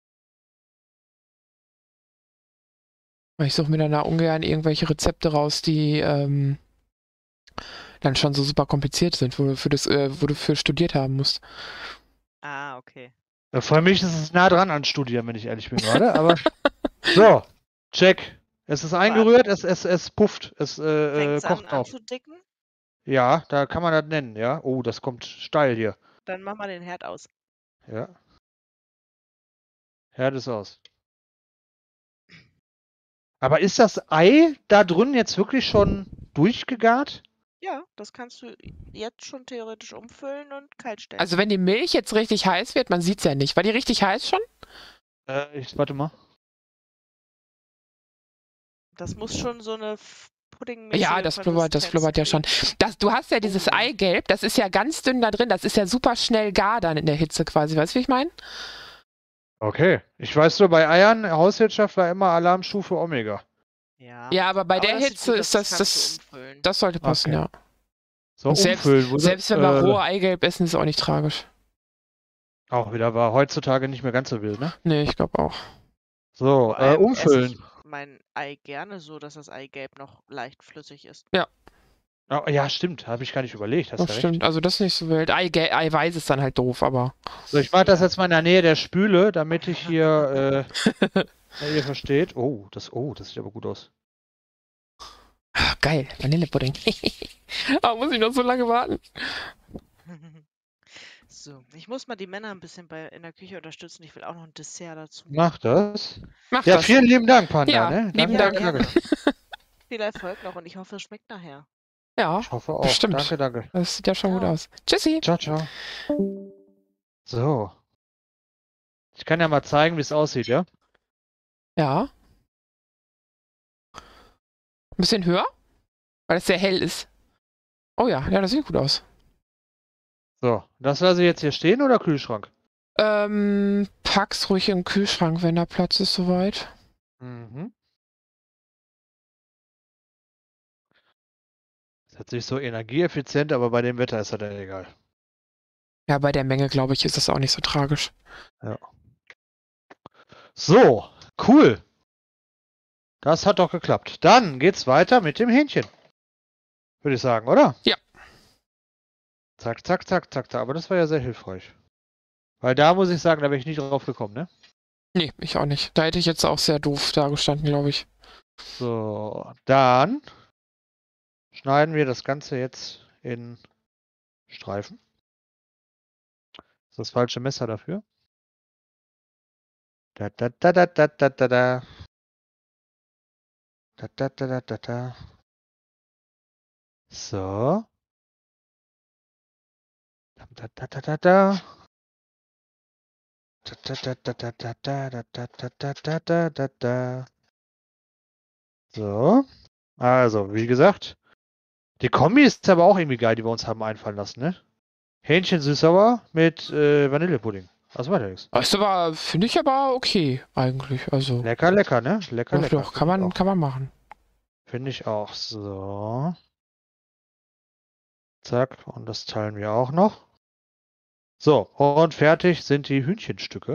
Weil ich suche mir dann da ungern irgendwelche Rezepte raus, die ähm, dann schon so super kompliziert sind, wo du für das, äh, wo du für studiert haben musst. Ah, okay. Ja, für mich ist es nah dran an Studieren, wenn ich ehrlich bin gerade. Aber so, check. Es ist eingerührt, es, es, es pufft, es äh, äh, Fängt's an kocht auf. anzudicken? Ja, da kann man das nennen, ja. Oh, das kommt steil hier. Dann mach mal den Herd aus. Ja. Herd ist aus. Aber ist das Ei da drin jetzt wirklich schon durchgegart? Ja, das kannst du jetzt schon theoretisch umfüllen und kalt stellen. Also wenn die Milch jetzt richtig heiß wird, man sieht es ja nicht. War die richtig heiß schon? Äh, ich, warte mal. Das muss schon so eine Puddingmäßige Ja, das blubbert, das Konsistenz blubbert ja schon. kriegen. Das, du hast ja dieses Oh, ja. Eigelb, das ist ja ganz dünn da drin, das ist ja super schnell gar dann in der Hitze quasi. Weißt du, wie ich meine? Okay. Ich weiß nur, bei Eiern, Hauswirtschaft war immer Alarmstufe Omega. Ja. Ja, aber bei Aber der das sieht Hitze gut ist aus, das, kannst du das, umfüllen. das sollte passen, Okay. ja. So, Und selbst- umfüllen. Wo Selbst sind- wenn wir äh, rohe Eigelb essen, ist auch nicht tragisch. Auch wieder war heutzutage nicht mehr ganz so wild, ne? Nee, ich glaube auch. So, Vor äh, allem esse umfüllen. ich mein Ei gerne so, dass das Eigelb noch leicht flüssig ist. Oh, ja, stimmt. Habe ich gar nicht überlegt. Hast Das ja recht. stimmt, also das ist nicht so wild. Eigelb, Eiweiß ist dann halt doof, aber So, ich mache das jetzt mal in der Nähe der Spüle, damit ich hier, äh, ja, ihr versteht. Oh, das, oh, das sieht aber gut aus. ah, geil, Vanillepudding. Aber muss ich noch so lange warten? So, ich muss mal die Männer ein bisschen bei, in der Küche unterstützen. Ich will auch noch ein Dessert dazu. Mach das. Mach Ja, das. vielen lieben Dank, Panda. Ja, ne? lieben Danke, Dank. danke, danke. Viel Erfolg noch und ich hoffe, es schmeckt nachher. Ja, Ich hoffe auch. Bestimmt. Danke, danke. das sieht ja schon gut Ja. aus. Tschüssi. Ciao, ciao. So. Ich kann ja mal zeigen, wie es aussieht, ja? Ja. Ein bisschen höher, weil es sehr hell ist. Oh ja, ja, das sieht gut aus. So, das lasse ich jetzt hier stehen oder Kühlschrank? Ähm, pack's ruhig im Kühlschrank, wenn da Platz ist soweit. Mhm. Ist jetzt nicht so energieeffizient, aber bei dem Wetter ist das dann egal. Ja, bei der Menge, glaube ich, ist das auch nicht so tragisch. Ja. So, cool. Das hat doch geklappt. Dann geht's weiter mit dem Hähnchen. Würde ich sagen, oder? Ja. Zack, zack, zack, zack, zack. Aber das war ja sehr hilfreich. Weil da muss ich sagen, da wäre ich nicht drauf gekommen, ne? Nee, ich auch nicht. Da hätte ich jetzt auch sehr doof dagestanden, glaube ich. So, dann schneiden wir das Ganze jetzt in Streifen. Das ist das falsche Messer dafür. Da, da, da, da, da, da, da, da. Da, da, da, da, da, da. So. Da, da, da, da, da, da. Da, da, da, da, da, da, da, da, da, da, da, da, da. So. Also, wie gesagt, die Kombi ist aber auch irgendwie geil, die wir uns haben einfallen lassen, ne? Hähnchen süß-sauer mit äh, Vanillepudding. Das war nichts. Das ist aber, finde ich aber okay, eigentlich. Also, Lecker, lecker, ne? Lecker, doch, lecker. doch, kann man, kann man machen. Finde ich auch. So. Zack. Und das teilen wir auch noch. So. Und fertig sind die Hühnchenstücke.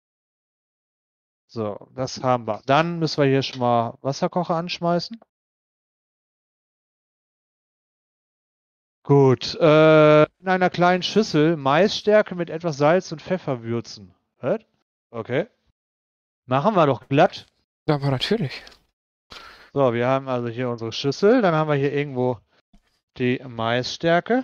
So. Das haben wir. Dann müssen wir hier schon mal Wasserkocher anschmeißen. Gut. Äh, in einer kleinen Schüssel Maisstärke mit etwas Salz und Pfeffer würzen. Was? Okay. Machen wir doch glatt. Aber natürlich. So, wir haben also hier unsere Schüssel. Dann haben wir hier irgendwo die Maisstärke.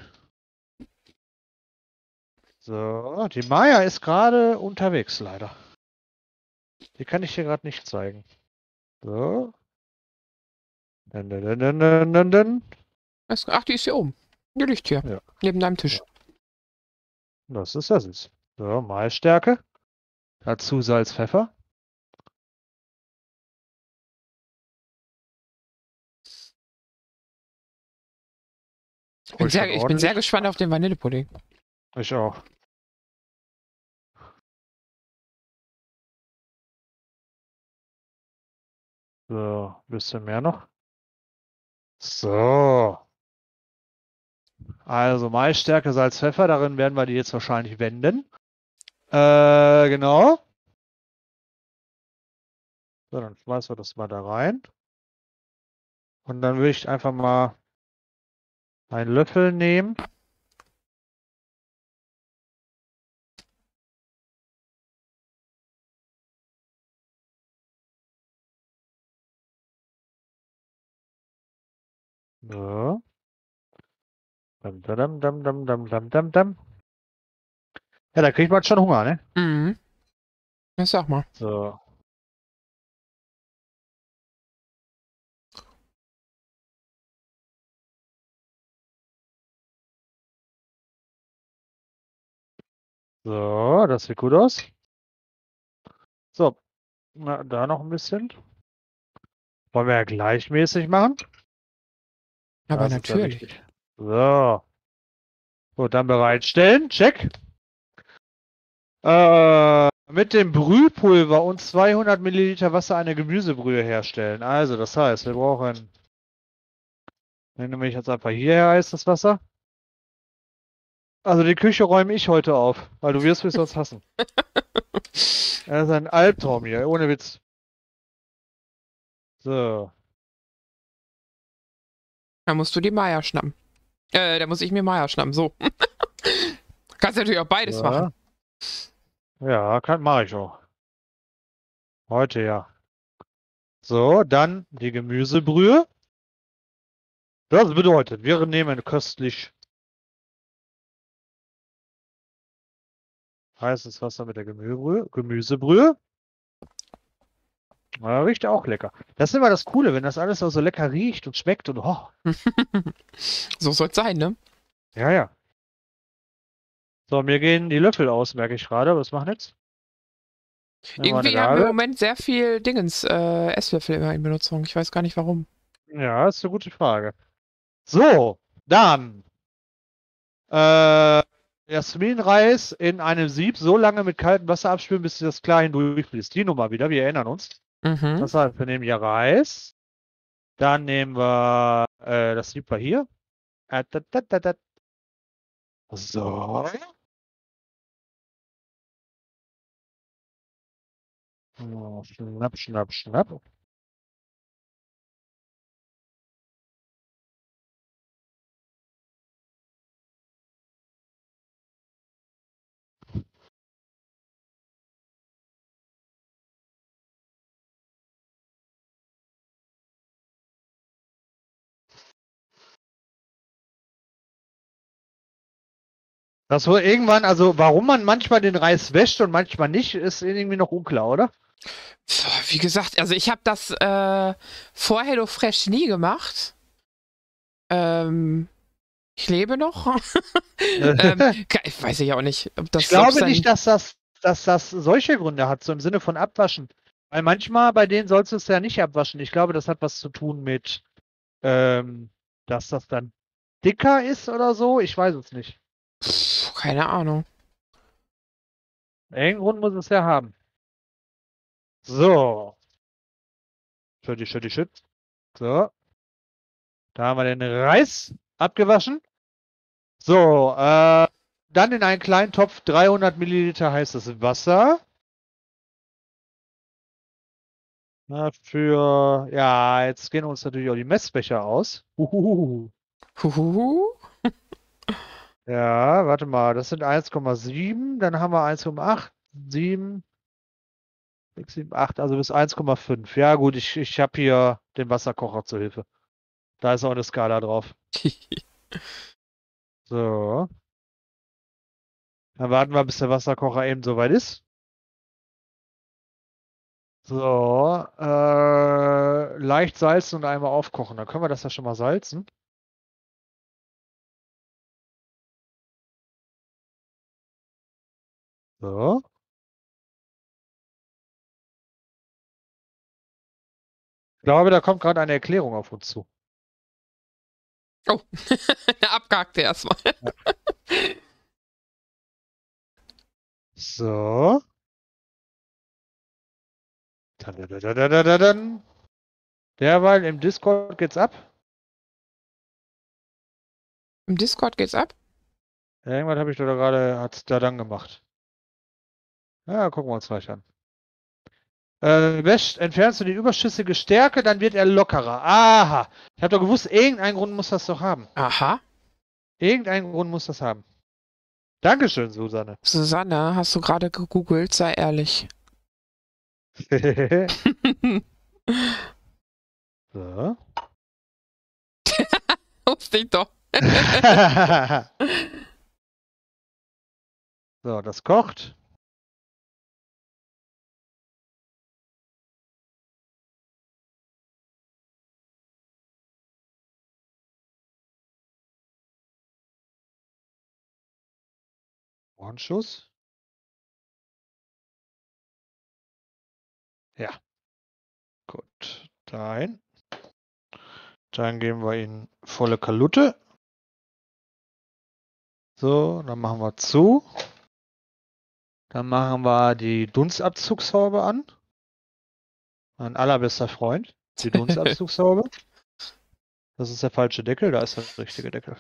So, die Maya ist gerade unterwegs, leider. Die kann ich hier gerade nicht zeigen. So. Dun, dun, dun, dun, dun, dun, dun. Ach, die ist hier oben. Die liegt hier. Ja. Neben deinem Tisch. Ja. Das ist ja süß. So, Maisstärke. Dazu Salz, Pfeffer. Ich bin, sehr, ich bin sehr gespannt auf den Vanillepudding. Ich auch. So, ein bisschen mehr noch. So. Also Maisstärke, Salz, Pfeffer. Darin werden wir die jetzt wahrscheinlich wenden. Äh, genau. So, dann schmeißen wir das mal da rein. Und dann würde ich einfach mal einen Löffel nehmen. So. Dam, dam, dam, dam, dam, dam, dam, dam. Ja, da kriegt man schon Hunger, ne? Mhm. Ja, sag mal. So. So, das sieht gut aus. So. Na, da noch ein bisschen. Wollen wir ja gleichmäßig machen. Aber Das ist ja natürlich. wichtig. So. Gut, dann bereitstellen. Check. Äh, mit dem Brühpulver und zweihundert Milliliter Wasser eine Gemüsebrühe herstellen. Also, das heißt, wir brauchen, wenn nämlich jetzt einfach hierher heißt das Wasser. Also die Küche räume ich heute auf, weil du wirst mich sonst hassen. Das ist ein Albtraum hier, ohne Witz. So. Da musst du die Maya schnappen. Äh, da muss ich mir Maya schnappen, so. Kannst natürlich auch beides Ja. machen. Ja, kann, mache ich auch. Heute ja. So, dann die Gemüsebrühe. Das bedeutet, wir nehmen köstlich heißes Wasser mit der Gemüsebrühe. Gemüsebrühe. Ja, riecht auch lecker. Das ist immer das Coole, wenn das alles so lecker riecht und schmeckt und oh. So soll es sein, ne? Ja, ja. So, mir gehen die Löffel aus, merke ich gerade. Was machen jetzt? Nehmen wir eine Irgendwie haben wir im Gabel. Moment sehr viel Dingens, äh, Esslöffel immer in Benutzung. Ich weiß gar nicht warum. Ja, ist eine gute Frage. So, dann äh, Jasminreis in einem Sieb so lange mit kaltem Wasser abspülen, bis das klar hindurchfließt. Die Nummer wieder, wir erinnern uns. Mhm. Das heißt, wir nehmen hier Reis. Dann nehmen wir, äh, das Sieb war hier. Äh, dat, dat, dat, dat. So. Oh, schnapp, schnapp, schnapp. Das wohl irgendwann, also warum man manchmal den Reis wäscht und manchmal nicht, ist irgendwie noch unklar, oder? Wie gesagt, also ich habe das äh, vor HelloFresh nie gemacht. Ähm, ich lebe noch. ähm, ich weiß ja auch nicht, ob das. Ich glaube dann... nicht, dass das, dass das solche Gründe hat, so im Sinne von Abwaschen. Weil manchmal bei denen sollst du es ja nicht abwaschen. Ich glaube, das hat was zu tun mit, ähm, dass das dann dicker ist oder so. Ich weiß es nicht. Pff, keine Ahnung. Irgendeinen Grund muss es ja haben. So. Schütti, schütti, schütt. So. Da haben wir den Reis abgewaschen. So, äh, dann in einen kleinen Topf dreihundert Milliliter heißes Wasser. Dafür, ja, jetzt gehen uns natürlich auch die Messbecher aus. Uhuhu. Huhuhu. Ja, warte mal, das sind eins Komma sieben, dann haben wir eins Komma acht, sieben, sechs, sieben, acht, also bis eins Komma fünf. Ja gut, ich, ich habe hier den Wasserkocher zur Hilfe. Da ist auch eine Skala drauf. So. Dann warten wir, bis der Wasserkocher eben soweit ist. So, äh, leicht salzen und einmal aufkochen. Dann können wir das ja schon mal salzen. So. Ich glaube, da kommt gerade eine Erklärung auf uns zu. Oh, abgehakt erstmal. Ja. So. Tadadadadadadan. Derweil im Discord geht's ab. Im Discord geht's ab? Irgendwas habe ich da gerade, hat's da dann gemacht. Ja, gucken wir uns gleich an. Äh, wäscht, entfernst du die überschüssige Stärke, dann wird er lockerer. Aha. Ich habe doch gewusst, irgendeinen Grund muss das doch haben. Aha. Irgendeinen Grund muss das haben. Dankeschön, Susanne. Susanne, hast du gerade gegoogelt? Sei ehrlich. So. Wusste ich doch. So, das kocht. Ohrenschuss. Ja. Gut. Dahin. Dann geben wir ihn volle Kalute. So, dann machen wir zu. Dann machen wir die Dunstabzugshaube an. Mein allerbester Freund. Die Dunstabzugshaube. Das ist der falsche Deckel, da ist der richtige Deckel.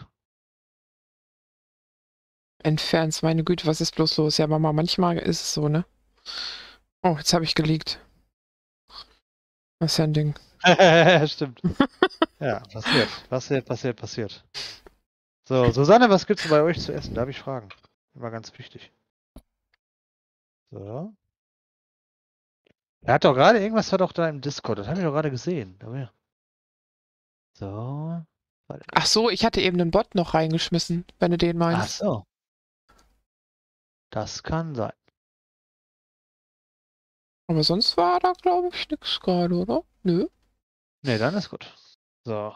Entfernst, meine Güte, was ist bloß los? Ja, Mama, manchmal ist es so, ne? Oh, jetzt habe ich geleakt. Was ist ja ein Ding? Stimmt. Ja, passiert. Passiert, passiert, passiert. So, Susanne, was gibt's bei euch zu essen? Darf ich fragen? Immer ganz wichtig. So. Er hat doch gerade irgendwas war doch da im Discord. Das habe ich doch gerade gesehen. So. Ach so, ich hatte eben einen Bot noch reingeschmissen, wenn du den Ach meinst. so. Das kann sein. Aber sonst war da, glaube ich, nichts gerade, oder? Nö. Ne, dann ist gut. So.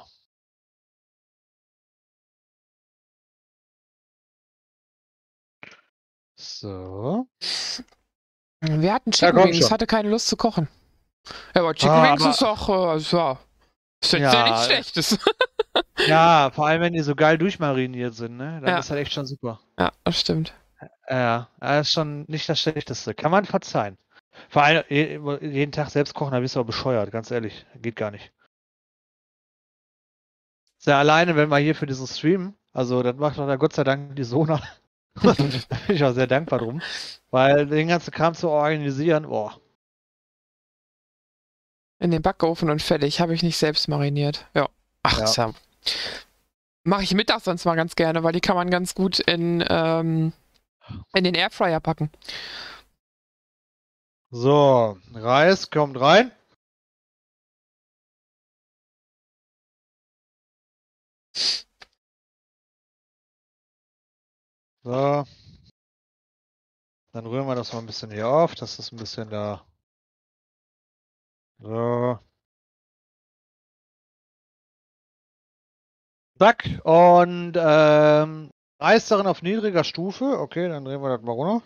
So. Wir hatten Ja, Chicken komm Wings, schon. hatte keine Lust zu kochen. Ja, aber Chicken Ah, Wings aber- ist auch, äh, ja, ist jetzt ja, Ja. nichts Schlechtes. Ja, vor allem wenn die so geil durchmariniert sind, ne? Dann Ja. ist das echt schon super. Ja, das stimmt. Ja, das ist schon nicht das Schlechteste. Kann man verzeihen. Vor allem je- jeden Tag selbst kochen, da bist du aber bescheuert, ganz ehrlich. Geht gar nicht. Ist ja alleine, wenn wir hier für diesen Stream, also das macht doch da Gott sei Dank die Sona. Da bin ich auch sehr dankbar drum. Weil den ganzen Kram zu organisieren, boah. In den Backofen und fertig. Habe ich nicht selbst mariniert. Ja. Ach, Ja. ist ja. Mache ich mittags sonst mal ganz gerne, weil die kann man ganz gut in, ähm, in den Airfryer packen. So, Reis kommt rein. So. Dann rühren wir das mal ein bisschen hier auf, dass das ein bisschen da. So. Zack. Und ähm, Reis darin auf niedriger Stufe. Okay, dann drehen wir das mal runter.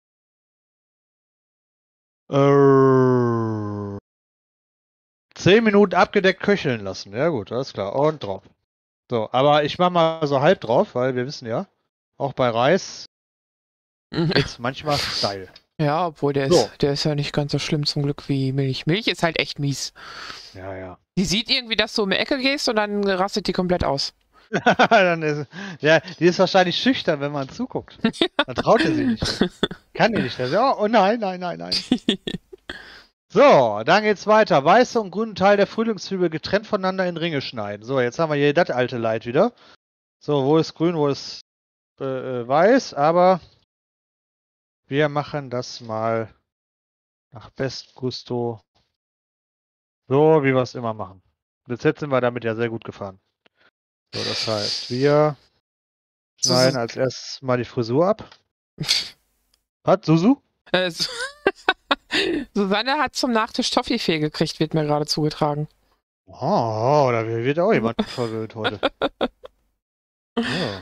Äh, zehn Minuten abgedeckt köcheln lassen. Ja gut, alles klar. Und drauf. So, aber ich mache mal so halb drauf, weil wir wissen ja, auch bei Reis geht's manchmal steil. Ja, obwohl der So. ist, der ist ja nicht ganz so schlimm zum Glück wie Milch. Milch ist halt echt mies. Ja, ja. Die sieht irgendwie, dass du um die Ecke gehst und dann rastet die komplett aus. Dann ist, ja, die ist wahrscheinlich schüchtern, wenn man zuguckt. Dann traut er sich nicht. Kann die nicht. Oh, oh nein, nein, nein, nein. So, dann geht's weiter. Weiße und grüne Teil der Frühlingszwiebel getrennt voneinander in Ringe schneiden. So, jetzt haben wir hier das alte Leid wieder. So, wo ist grün, wo ist äh, äh, weiß, aber wir machen das mal nach Bestgusto. So, wie wir es immer machen. Bis jetzt sind wir damit ja sehr gut gefahren. So, das heißt, wir schneiden als erstes mal die Frisur ab. Was, Susu? Äh, Su- Susanne hat zum Nachtisch Toffifee gekriegt, wird mir gerade zugetragen. Oh, da wird auch jemand verwöhnt heute. So.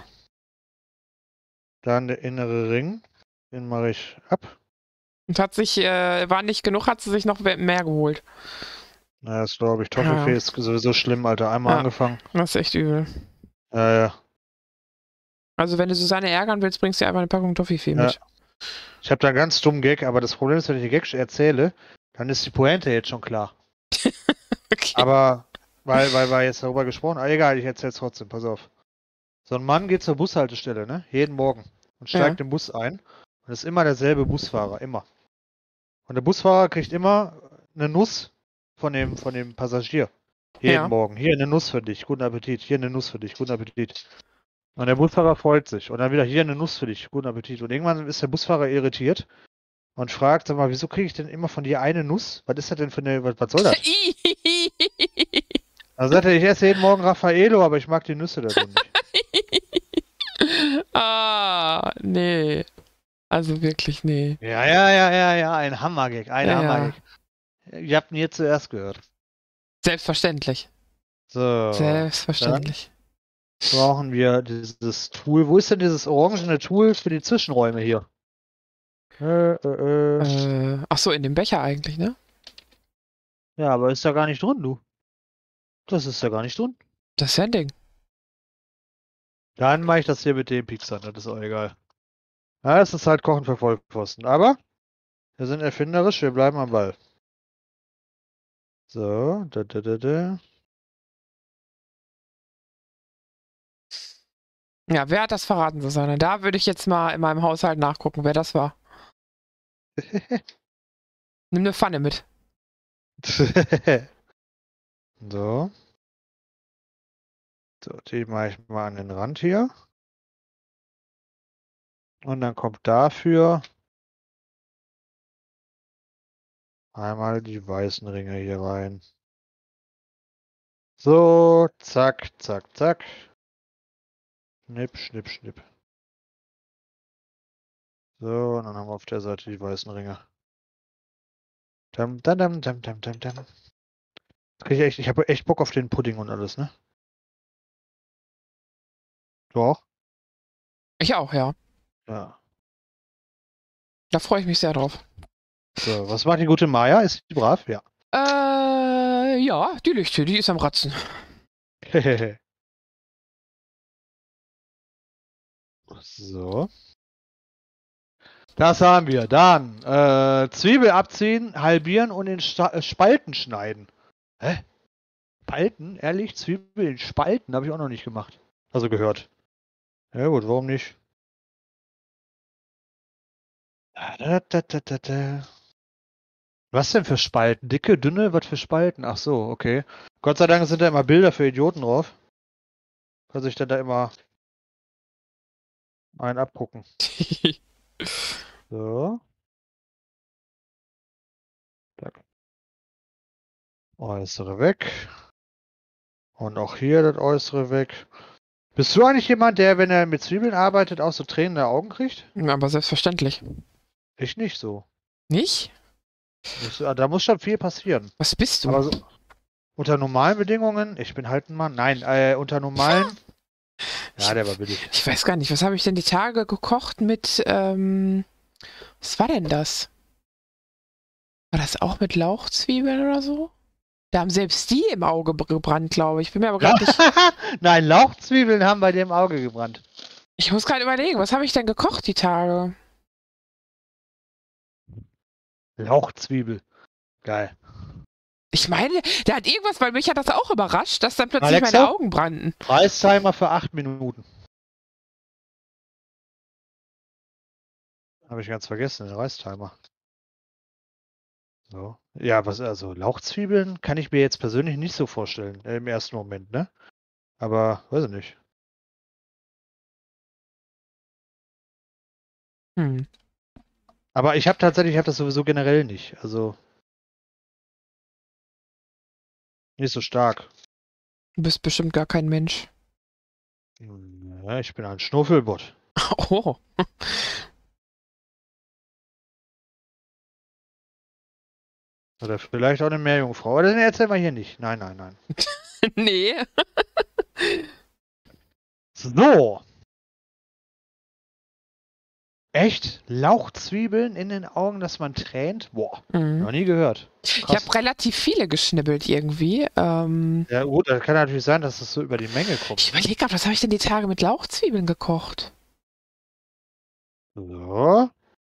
Dann der innere Ring. Den mache ich ab. Und hat sich, äh, war nicht genug, hat sie sich noch mehr geholt. Na, das glaube ich. Toffifee Ja. ist sowieso schlimm, Alter. Einmal Ja. angefangen. Das ist echt übel. Ja, ja. Also wenn du Susanne ärgern willst, bringst du ihr einfach eine Packung Toffifee Ja. mit. Ich habe da einen ganz dummen Gag, aber das Problem ist, wenn ich den Gag erzähle, dann ist die Pointe jetzt schon klar. Okay. Aber, weil, weil wir jetzt darüber gesprochen haben, egal, ich erzähl's trotzdem, pass auf. So ein Mann geht zur Bushaltestelle, ne? Jeden Morgen. Und steigt Ja. im Bus ein. Und ist immer derselbe Busfahrer, immer. Und der Busfahrer kriegt immer eine Nuss von dem, von dem Passagier. Jeden Ja. Morgen. Hier eine Nuss für dich, guten Appetit. Hier eine Nuss für dich, guten Appetit. Und der Busfahrer freut sich. Und dann wieder hier eine Nuss für dich, guten Appetit. Und irgendwann ist der Busfahrer irritiert und fragt, sag mal, wieso kriege ich denn immer von dir eine Nuss? Was ist das denn für eine, was, was soll das? Also sagt er, ich esse jeden Morgen Raffaello, aber ich mag die Nüsse da drin nicht. Ah, nee. Also wirklich, nee. Ja, ja, ja, ja, ja, ein Hammergag, ein Ja, Hammergag. Ihr habt ihn hier zuerst gehört. Selbstverständlich. So, Selbstverständlich. brauchen wir dieses Tool. Wo ist denn dieses orangene Tool für die Zwischenräume hier? Äh, äh, äh. Äh, ach so, in dem Becher eigentlich, ne? Ja, aber ist da gar nicht drin, du. Das ist da gar nicht drin. Das ist ja ein Ding. Dann mache ich das hier mit dem Pixar, das ist auch egal. Ja, es ist halt Kochen für Vollpfosten. Aber wir sind erfinderisch, wir bleiben am Ball. So, da, da, da, da. Ja, wer hat das verraten, Susanne? Da würde ich jetzt mal in meinem Haushalt nachgucken, wer das war. Nimm eine Pfanne mit. So. So, die mache ich mal an den Rand hier. Und dann kommt dafür einmal die weißen Ringe hier rein. So, zack, zack, zack. Schnipp, schnipp, schnipp. So, und dann haben wir auf der Seite die weißen Ringe. Dam, dam, dam, dam, dam, dam, dam. Krieg ich echt, ich habe echt Bock auf den Pudding und alles, ne? Du auch? Ich auch, ja. Ja. Da freue ich mich sehr drauf. So, was macht die gute Maya? Ist die brav? Ja. Äh, ja, die Lichte, die ist am Ratzen. So. Das haben wir. Dann äh, Zwiebel abziehen, halbieren und in Sta äh, Spalten schneiden. Hä? Spalten? Ehrlich? Zwiebel in Spalten? Habe ich auch noch nicht gemacht. Also gehört. Ja gut, warum nicht? Da, da, da, da, da. Was denn für Spalten? Dicke, dünne? Was für Spalten? Ach so, okay. Gott sei Dank sind da immer Bilder für Idioten drauf. Kann sich dann da immer einen abgucken. So. Zack. Äußere weg. Und auch hier das Äußere weg. Bist du eigentlich jemand, der, wenn er mit Zwiebeln arbeitet, auch so Tränen in den Augen kriegt? Aber selbstverständlich. Ich nicht so. Nicht? Ich, da muss schon viel passieren. Was bist du? Aber so, unter normalen Bedingungen, ich bin halt ein Mann. Nein, äh, unter normalen. Ja, der war billig. Ich weiß gar nicht, was habe ich denn die Tage gekocht mit, ähm, was war denn das? War das auch mit Lauchzwiebeln oder so? Da haben selbst die im Auge gebrannt, glaube ich. Ich bin mir aber gerade nicht... Nein, Lauchzwiebeln haben bei dir im Auge gebrannt. Ich muss gerade überlegen, was habe ich denn gekocht die Tage? Lauchzwiebel. Geil. Ich meine, da hat irgendwas, weil mich hat das auch überrascht, dass dann plötzlich Alexa? meine Augen brannten. Preistimer für acht Minuten. Habe ich ganz vergessen, den Reistimer. So. Ja, was, also Lauchzwiebeln kann ich mir jetzt persönlich nicht so vorstellen, äh, im ersten Moment, ne? Aber, weiß ich nicht. Hm. Aber ich habe tatsächlich, ich habe das sowieso generell nicht. Also, nicht so stark. Du bist bestimmt gar kein Mensch. Ja, ich bin ein Schnuffelbot. Oh. Oder vielleicht auch eine Meerjungfrau. Aber das erzählen wir hier nicht. Nein, nein, nein. Nee. So. Echt? Lauchzwiebeln in den Augen, dass man tränt? Boah, Mhm. noch nie gehört. Ich Krass. habe relativ viele geschnibbelt irgendwie. Ähm, Ja gut, das kann natürlich sein, dass das so über die Menge kommt. ich überlege gerade, was habe ich denn die Tage mit Lauchzwiebeln gekocht? So.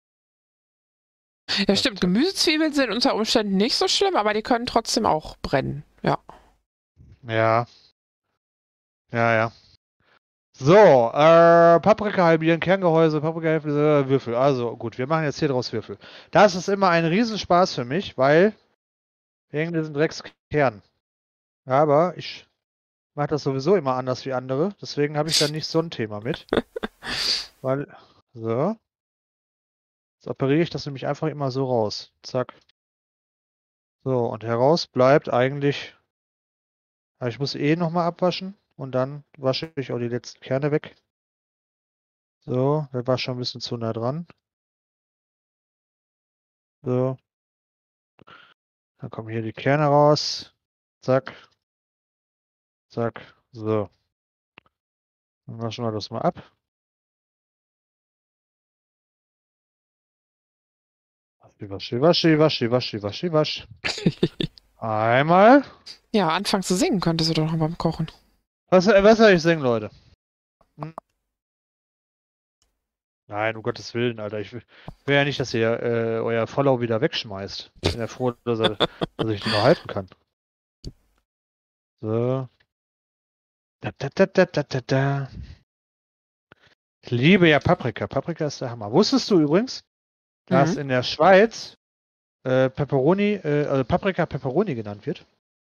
Ja, stimmt. Gemüsezwiebeln sind unter Umständen nicht so schlimm, aber die können trotzdem auch brennen. Ja. Ja. Ja, ja. So, äh, Paprika halbieren, Kerngehäuse, Paprika halbieren, äh, Würfel. Also gut, wir machen jetzt hier draus Würfel. Das ist immer ein Riesenspaß für mich, weil wegen diesen Dreckskern. Aber ich mache das sowieso immer anders wie andere, deswegen habe ich da nicht so ein Thema mit. Weil, so. Jetzt operiere ich das nämlich einfach immer so raus. Zack. So, und heraus bleibt eigentlich. Aber ich muss eh nochmal abwaschen und dann wasche ich auch die letzten Kerne weg. So, das war schon ein bisschen zu nah dran. So. Dann kommen hier die Kerne raus. Zack. Zack. So. Dann waschen wir das mal ab. Waschi, waschi, waschi, waschi, waschi, wasch. Einmal. Ja, anfangen zu singen könntest du doch noch beim Kochen. Was, was soll ich singen, Leute? Hm? Nein, um Gottes Willen, Alter. Ich will, will ja nicht, dass ihr äh, euer Follow wieder wegschmeißt. Ich bin ja froh, dass, er, dass ich den noch halten kann. So. Da, da, da, da, da, da, da. Ich liebe ja Paprika. Paprika ist der Hammer. Wusstest du übrigens, dass Mhm. in der Schweiz äh, Pepperoni, äh, also Paprika Pepperoni genannt wird?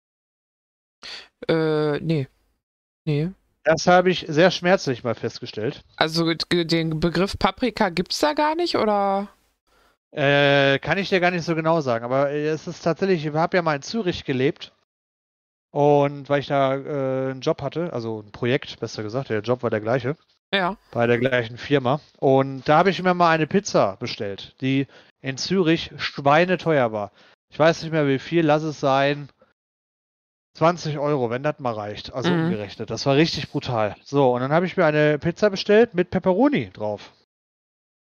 Äh, nee. Nee. Das habe ich sehr schmerzlich mal festgestellt. Also g- den Begriff Paprika gibt's da gar nicht, oder? Äh, kann ich dir gar nicht so genau sagen, aber äh, es ist tatsächlich, ich habe ja mal in Zürich gelebt und weil ich da äh, einen Job hatte, also ein Projekt, besser gesagt, der Job war der gleiche, Ja. bei der gleichen Firma und da habe ich mir mal eine Pizza bestellt, die in Zürich schweineteuer war. Ich weiß nicht mehr wie viel, lass es sein zwanzig Euro, wenn das mal reicht, also Mhm. umgerechnet. Das war richtig brutal. So, und dann habe ich mir eine Pizza bestellt mit Pepperoni drauf.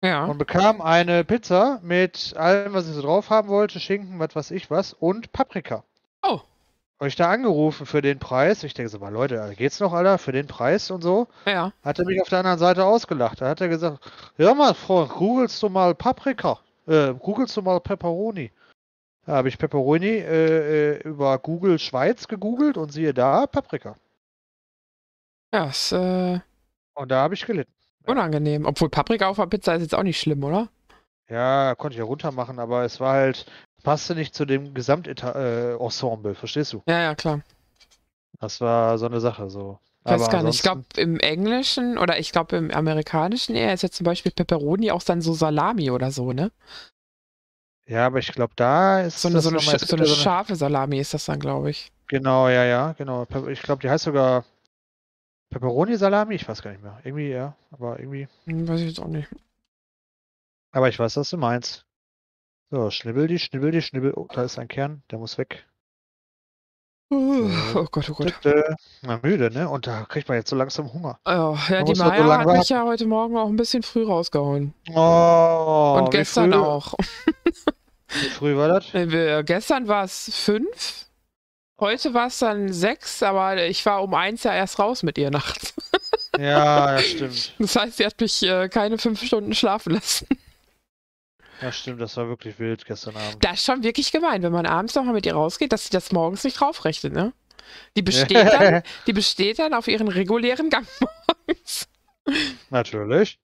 Ja. und bekam eine Pizza mit allem, was ich so drauf haben wollte, Schinken, was weiß ich was, und Paprika. Oh. Habe ich da angerufen für den Preis. Ich denke so, mal Leute, geht's noch, Alter, für den Preis und so? Ja. Hat er mich auf der anderen Seite ausgelacht. Da hat er gesagt, hör mal, Frau, googelst du mal Paprika? Äh, googelst du mal Pepperoni? Da habe ich Pepperoni äh, äh, über Google Schweiz gegoogelt und siehe da, Paprika. Ja, ist äh, Und da habe ich gelitten. unangenehm. Obwohl Paprika auf der Pizza ist jetzt auch nicht schlimm, oder? Ja, konnte ich ja runter machen, aber es war halt, passte nicht zu dem Gesamtensemble, verstehst du? Ja, ja, klar. Das war so eine Sache, so. Ich weiß Aber gar nicht. Ich glaube, ansonsten, im Englischen oder ich glaube, im Amerikanischen eher ist jetzt zum Beispiel Pepperoni auch dann so Salami oder so, ne? ja, aber ich glaube, da ist So eine, das so eine, nochmal, sch- es so gibt eine ja so eine, scharfe Salami ist das dann, glaube ich. genau, ja, ja, genau. Pe- Ich glaube, die heißt sogar Pepperoni-Salami, ich weiß gar nicht mehr. Irgendwie, ja, aber irgendwie, Hm, weiß ich jetzt auch nicht. aber ich weiß, was du meinst. So, schnibbel die, schnibbel die, schnibbel, oh, da ist ein Kern, der muss weg. Oh So. Gott, oh Gott. Tüte. Na, müde, ne? Und da kriegt man jetzt so langsam Hunger. Oh, ja, Man die muss halt so Maya lange hat mich warten. ja heute Morgen auch ein bisschen früh rausgehauen. Oh, Und wie gestern früh, auch. wie früh war das? Äh, wir- Gestern war es fünf. Heute war es dann sechs, aber ich war um eins ja erst raus mit ihr nachts. Ja, das stimmt. Das heißt, sie hat mich äh, keine fünf Stunden schlafen lassen. Das stimmt, das war wirklich wild gestern Abend. Das ist schon wirklich gemein, wenn man abends nochmal mit ihr rausgeht, dass sie das morgens nicht draufrechnet, ne? Die besteht dann, die besteht dann auf ihren regulären Gang morgens. Natürlich.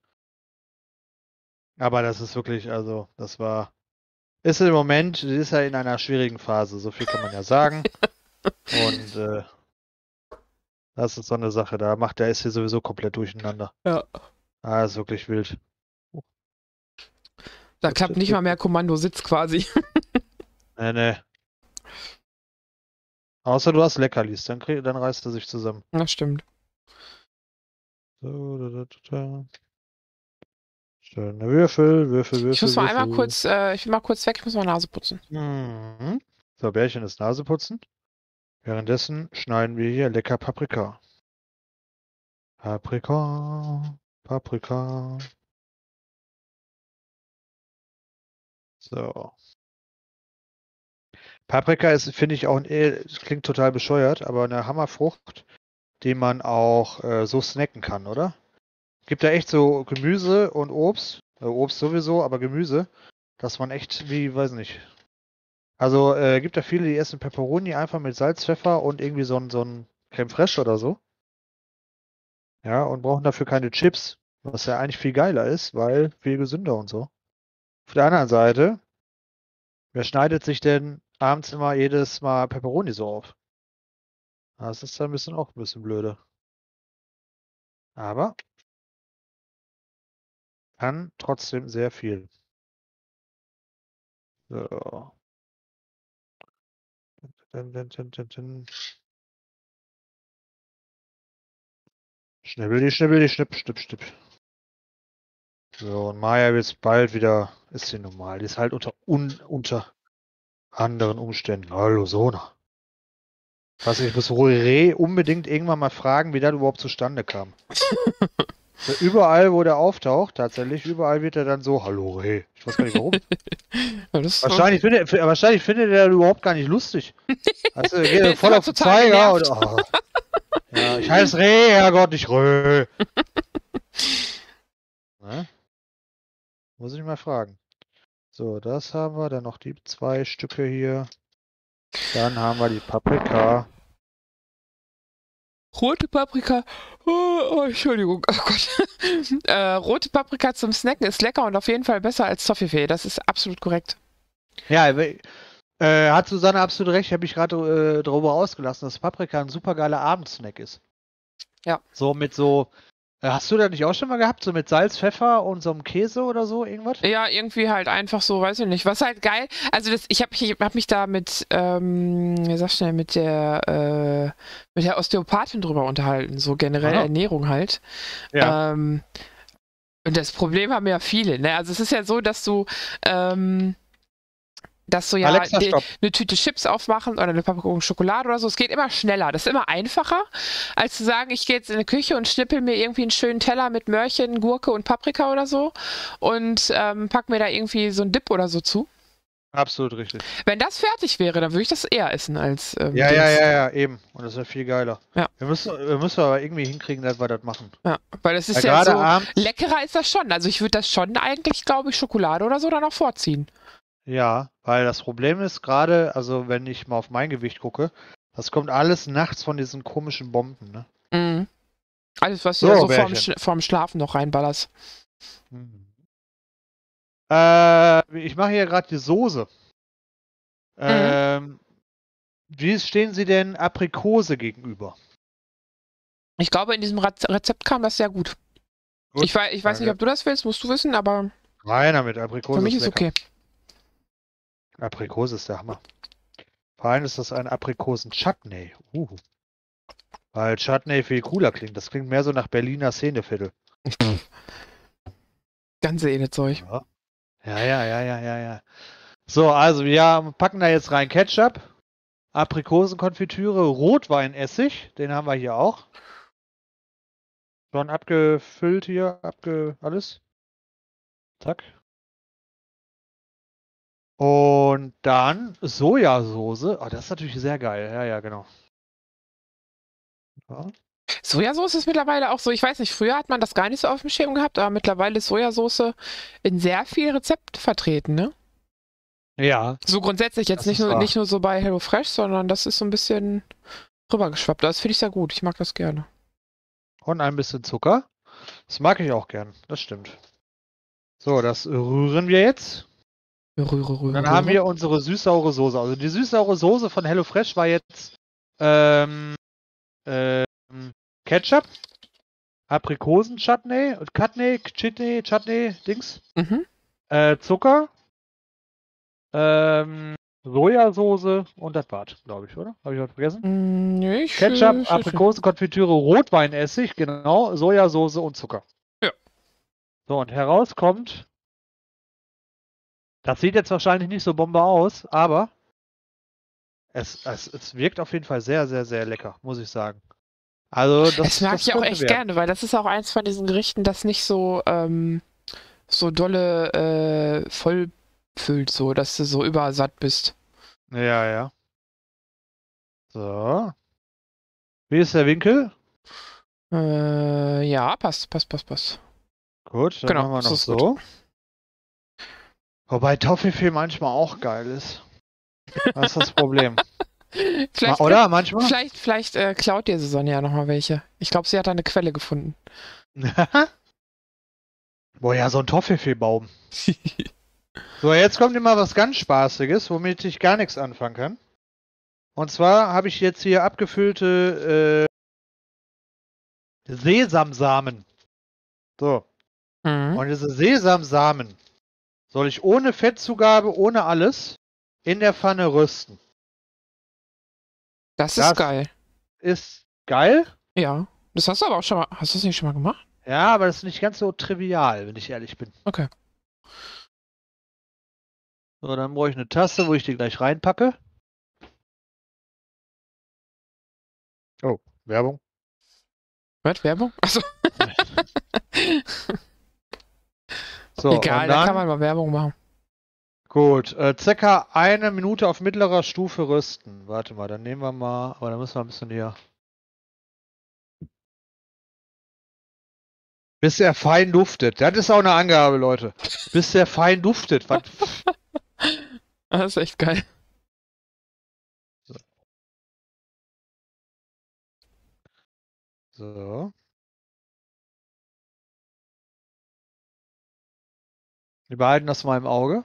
Aber das ist wirklich, also, das war. Ist im Moment, sie ist ja in einer schwierigen Phase, so viel kann man ja sagen. Und äh, das ist so eine Sache, da macht der ist hier sowieso komplett durcheinander. Ja. Ah, ist wirklich wild. Da klappt nicht mal mehr Kommandositz quasi. Nee, nee. Außer du hast Leckerlis, dann, krieg, dann reißt er sich zusammen. Das stimmt. So, da, da, da, da. Schöne Würfel, Würfel, Würfel. Ich muss mal Würfel. einmal kurz, äh, ich will mal kurz weg, ich muss mal Nase putzen. Mhm. So, Bärchen ist Nase putzen. Währenddessen schneiden wir hier lecker Paprika. Paprika, Paprika. So. Paprika ist, finde ich, auch, ein, eh- es klingt total bescheuert, aber eine Hammerfrucht, die man auch äh, so snacken kann, oder? Gibt ja echt so Gemüse und Obst, äh, Obst sowieso, aber Gemüse, dass man echt, wie, weiß nicht. Also äh, gibt ja viele, die essen Pepperoni einfach mit Salz, Pfeffer und irgendwie so ein, so ein Creme Fraiche oder so. Ja, und brauchen dafür keine Chips, was ja eigentlich viel geiler ist, weil viel gesünder und so. Auf der anderen Seite, wer schneidet sich denn abends immer jedes Mal Pepperoni so auf? Das ist dann ein bisschen auch ein bisschen blöde. Aber kann trotzdem sehr viel. So. Dun, dun, dun, dun, dun. Schnibbel die, schnibbel die, schnipp, schnipp, schnipp. So, und Maya wird bald wieder, ist sie normal. Die ist halt unter, un, unter anderen Umständen. Hallo, Sona. Was ich muss Ré unbedingt irgendwann mal fragen, wie das überhaupt zustande kam. So, überall, wo der auftaucht, tatsächlich, überall wird er dann so, hallo Ré. Ich weiß gar nicht warum. Ja, das Wahrscheinlich findet, wahrscheinlich findet er das überhaupt gar nicht lustig. Also, er geht Der ist voll immer auf den total Zeiger genervt. und, oh. Ja, ich heiße Reh, Herrgott, nicht Rö. Ne? Muss ich mal fragen. So, das haben wir. Dann noch die zwei Stücke hier. Dann haben wir die Paprika. Rote Paprika. Oh, oh, Entschuldigung. Oh Gott. äh, rote Paprika zum Snacken ist lecker und auf jeden Fall besser als Toffifee. Das ist absolut korrekt. Ja, äh, hat Susanne absolut recht. Ich habe mich gerade äh, darüber ausgelassen, dass Paprika ein super geiler Abendsnack ist. Ja. So mit so. Äh, hast du das nicht auch schon mal gehabt? So mit Salz, Pfeffer und so einem Käse oder so? Irgendwas? Ja, irgendwie halt einfach so, weiß ich nicht. Was halt geil, also das, ich habe ich hab mich da mit, ähm, wie sag schnell, mit der, äh, mit der Osteopathin drüber unterhalten, so generell Aha. Ernährung halt. Ja. Ähm, und das Problem haben ja viele, ne? Also es ist ja so, dass du, ähm, dass so ja Alexa, die, stopp. eine Tüte Chips aufmachen oder eine Packung Schokolade oder so. Es geht immer schneller. Das ist immer einfacher, als zu sagen, ich gehe jetzt in die Küche und schnippel mir irgendwie einen schönen Teller mit Möhrchen, Gurke und Paprika oder so und ähm, pack mir da irgendwie so einen Dip oder so zu. Absolut richtig. Wenn das fertig wäre, dann würde ich das eher essen als ähm, Ja, Dings. ja, ja, ja, eben. Und das wäre viel geiler. Ja. Wir müssen, wir müssen aber irgendwie hinkriegen, dass wir das machen. Ja, weil das ist Weil ja gerade so, abends, leckerer ist das schon. Also ich würde das schon eigentlich, glaube ich, Schokolade oder so dann noch vorziehen. ja, weil das Problem ist gerade, also wenn ich mal auf mein Gewicht gucke, das kommt alles nachts von diesen komischen Bomben, ne? Mhm. Alles, was So, du ja so vorm, Bärchen. Sch vorm Schlafen noch reinballerst. Mhm. Äh, ich mache hier gerade die Soße. Ähm, wie stehen Sie denn Aprikose gegenüber? Ich glaube, in diesem Rez- Rezept kam das sehr gut. Gut, ich weiß, ich weiß nicht, danke. ob du das willst, musst du wissen, aber Rein damit, Aprikose für mich ist ist lecker. okay. Aprikose ist der Hammer. Vor allem ist das ein Aprikosen-Chutney. Uh. Weil Chutney viel cooler klingt. Das klingt mehr so nach Berliner Szeneviertel. Ganze Enezeug. Ja. Ja, ja, ja, ja, ja, ja. So, also wir packen da jetzt rein Ketchup, Aprikosenkonfitüre, Rotweinessig, den haben wir hier auch. Schon abgefüllt hier, abge alles. Zack. Und dann Sojasauce. Oh, das ist natürlich sehr geil. Ja, ja, genau. Ja. Sojasauce ist mittlerweile auch so, ich weiß nicht, früher hat man das gar nicht so auf dem Schirm gehabt, aber mittlerweile ist Sojasauce in sehr vielen Rezepten vertreten, ne? Ja. So grundsätzlich, jetzt Das nicht ist nur, wahr. nicht nur so bei HelloFresh, sondern das ist so ein bisschen rübergeschwappt. Das finde ich sehr gut. Ich mag das gerne. Und ein bisschen Zucker. Das mag ich auch gern. Das stimmt. So, das rühren wir jetzt. Rühre, rühre, Und dann rühre. haben wir unsere süß-saure Soße. Also die süß-saure Soße von HelloFresh war jetzt ähm, ähm, Ketchup, Aprikosen-Chutney, Chutney, Chutney, Chutney, Dings, Mhm. äh, Zucker, ähm, Sojasauce und das war's, glaube ich, oder? Habe ich was vergessen? Mm, nee, ich, Ketchup, äh, Aprikosenkonfitüre, Rotweinessig, genau, Sojasauce und Zucker. Ja. So, und herauskommt, das sieht jetzt wahrscheinlich nicht so Bombe aus, aber es, es, es wirkt auf jeden Fall sehr, sehr, sehr lecker, muss ich sagen. Also das, Das mag das ich auch könnte echt werden. gerne, weil das ist auch eins von diesen Gerichten, das nicht so, ähm, so dolle äh, voll füllt, so, dass du so übersatt bist. Ja, ja. So. Wie ist der Winkel? Äh, ja, passt, passt, passt, passt. Gut, dann Genau, machen wir das noch ist gut. so. Wobei Toffifee manchmal auch geil ist. Das ist das Problem. Vielleicht, Ma- Oder? Manchmal? vielleicht, vielleicht äh, klaut dir Susanne ja nochmal welche. Ich glaube, sie hat da eine Quelle gefunden. Boah, ja, so ein Toffifee-Baum. So, jetzt kommt immer was ganz Spaßiges, womit ich gar nichts anfangen kann. Und zwar habe ich jetzt hier abgefüllte äh, Sesamsamen. So. Mhm. Und diese Sesamsamen soll ich ohne Fettzugabe, ohne alles in der Pfanne rösten. Das Das- ist geil. Ist geil. Ja. Das hast du aber auch schon mal. Hast du das nicht schon mal gemacht? Ja, aber das ist nicht ganz so trivial, wenn ich ehrlich bin. Okay. So, dann brauche ich eine Tasse, wo ich die gleich reinpacke. Oh, Werbung. Was? Werbung? Achso. So, Egal, und da dann, kann man mal Werbung machen. gut, äh, circa eine Minute auf mittlerer Stufe rösten. Warte mal, dann nehmen wir mal, aber da müssen wir ein bisschen hier. Bis er fein duftet. Das ist auch eine Angabe, Leute. Bis er fein duftet. Was? Das ist echt geil. So. Wir behalten das mal im Auge.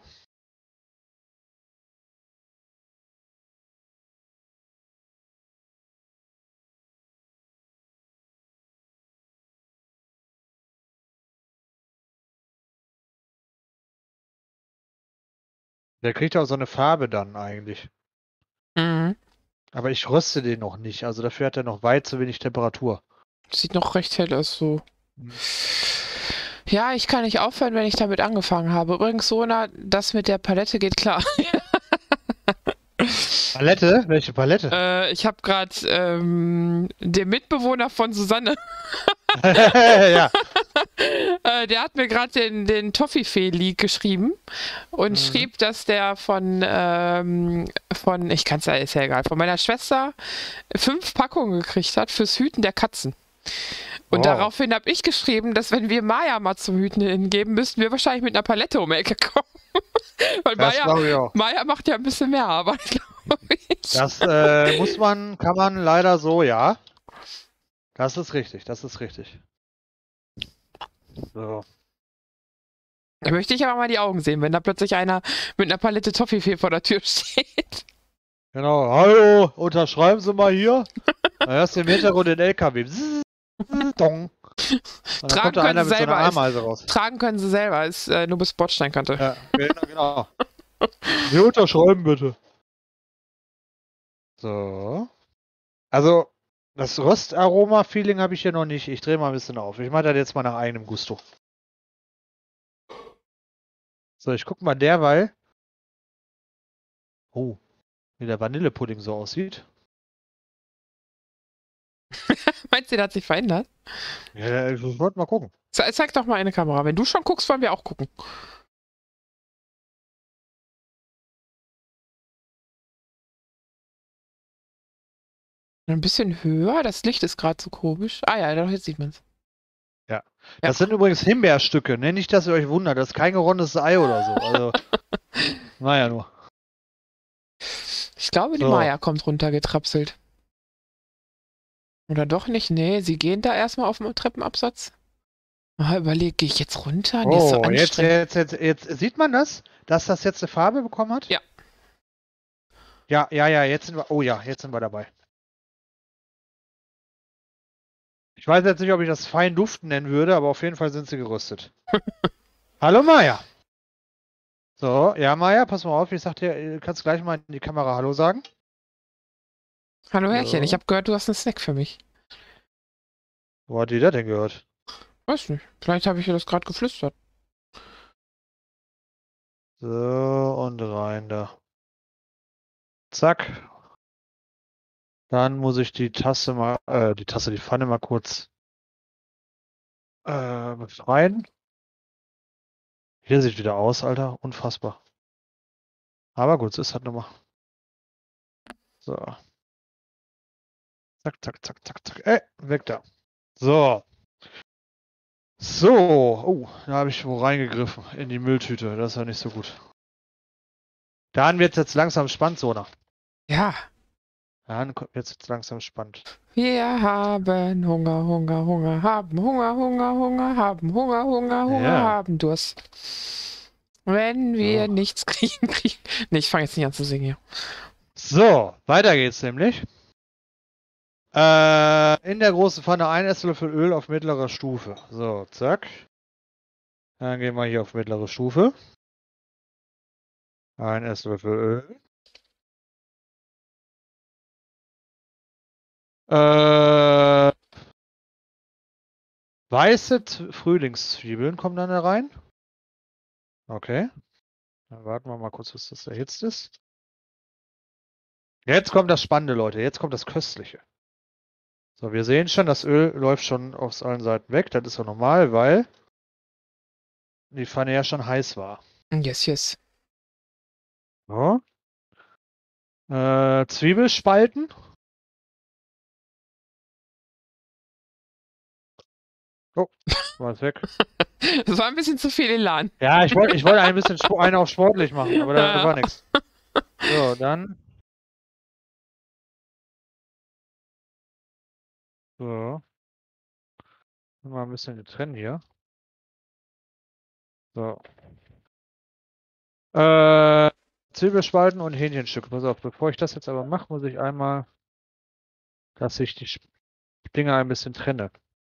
Der kriegt auch so eine Farbe dann eigentlich. Mhm. Aber ich röste den noch nicht. Also dafür hat er noch weit zu wenig Temperatur. Sieht noch recht hell aus, so. Mhm. Ja, ich kann nicht aufhören, wenn ich damit angefangen habe. Übrigens, Sona, das mit der Palette geht klar. Palette? Welche Palette? Äh, ich habe gerade ähm, den Mitbewohner von Susanne, Ja. äh, der hat mir gerade den, den Toffifee-Leak geschrieben und Mhm. schrieb, dass der von, ähm, von, ich kann es ja, ist ja egal, von meiner Schwester fünf Packungen gekriegt hat fürs Hüten der Katzen. Und Wow. daraufhin habe ich geschrieben, dass wenn wir Maya mal zum Hüten hingeben, müssten wir wahrscheinlich mit einer Palette um die Ecke kommen. Weil Das Maya, glaube ich auch. Maya macht ja ein bisschen mehr Arbeit, glaube ich. Das äh, muss man, kann man leider so, ja. Das ist richtig, das ist richtig. So. Da möchte ich aber mal die Augen sehen, wenn da plötzlich einer mit einer Palette Toffifee vor der Tür steht. Genau. Hallo, unterschreiben Sie mal hier. Da hörst du im Hintergrund den L K W. Bzzz, Dong. Und dann Tragen kommt da können einer Sie mit so einer selber, ist- Ameise raus. Tragen können sie selber, ist äh, nur bis Bordsteinkante. Ja, genau, genau. Sie unterschreiben bitte. So. Also, das Röstaroma-Feeling habe ich hier noch nicht. Ich drehe mal ein bisschen auf. Ich mache das jetzt mal nach eigenem Gusto. So, ich guck mal derweil. Oh, wie der Vanillepudding so aussieht. Meinst du, der hat sich verändert? Ja, ich wollte mal gucken. Ze zeig doch mal eine Kamera. Wenn du schon guckst, wollen wir auch gucken. Ein bisschen höher. Das Licht ist gerade so komisch. Ah ja, doch, jetzt sieht man es. Ja. Das sind übrigens Himbeerstücke, ne? Nicht, dass ihr euch wundert. Das ist kein geronnenes Ei oder so. Also, naja, nur. Ich glaube, die So. Maya kommt runtergetrapselt. Oder doch nicht? Nee, sie gehen da erstmal auf dem Treppenabsatz. Ah, überleg, gehe ich jetzt runter? Nee, ist so Oh, jetzt, anstrengend. jetzt, jetzt, jetzt, sieht man das? Dass das jetzt eine Farbe bekommen hat? Ja. Ja, ja, ja, jetzt sind wir, oh ja, jetzt sind wir dabei. Ich weiß jetzt nicht, ob ich das fein duften nennen würde, aber auf jeden Fall sind sie gerüstet. Hallo Maya. So, ja Maya, pass mal auf, ich sag dir, du kannst gleich mal in die Kamera Hallo sagen. Hallo Herrchen, So. ich habe gehört, du hast einen Snack für mich. Wo hat die das denn gehört? Weiß nicht, vielleicht habe ich ihr das gerade geflüstert. So, und rein da. Zack. Dann muss ich die Tasse mal, äh, die Tasse, die Pfanne mal kurz äh, befreien. Hier sieht wieder aus, Alter. Unfassbar. Aber gut, so ist halt nochmal. So. Zack, zack, zack, zack, zack. Ey, weg da. So. So. Oh, da habe ich wo reingegriffen. In die Mülltüte. Das ist ja nicht so gut. Dann wird es jetzt langsam spannend, Sona. Ja, Dann wird es jetzt langsam spannend. wir haben Hunger, Hunger, Hunger, haben Hunger, Hunger, Hunger, haben Hunger, Hunger, Hunger, Ja. haben Durst. Wenn wir So. nichts kriegen, kriegen. Nee, ich fange jetzt nicht an zu singen hier. So, weiter geht's nämlich. Äh, in der großen Pfanne ein Esslöffel Öl auf mittlerer Stufe. So, zack. Dann gehen wir hier auf mittlere Stufe. Ein Esslöffel Öl. Äh, weiße Z- Frühlingszwiebeln kommen dann da rein. Okay. Dann warten wir mal kurz, bis das erhitzt ist. Jetzt kommt das Spannende, Leute. Jetzt kommt das Köstliche. So, wir sehen schon, das Öl läuft schon auf allen Seiten weg. Das ist ja normal, weil die Pfanne ja schon heiß war. Yes, yes. So. Äh, Zwiebelspalten. Oh, war es weg. Das war ein bisschen zu viel Elan. Ja, ich wollte ich wollte ein bisschen Sp- einen auf sportlich machen, aber da Ja. war nichts. So, dann. So. Mal ein bisschen getrennt hier. So. Äh, Zwiebelspalten und Hähnchenstücke. Pass auf, bevor ich das jetzt aber mache, muss ich einmal, dass ich die Sp- Dinge ein bisschen trenne.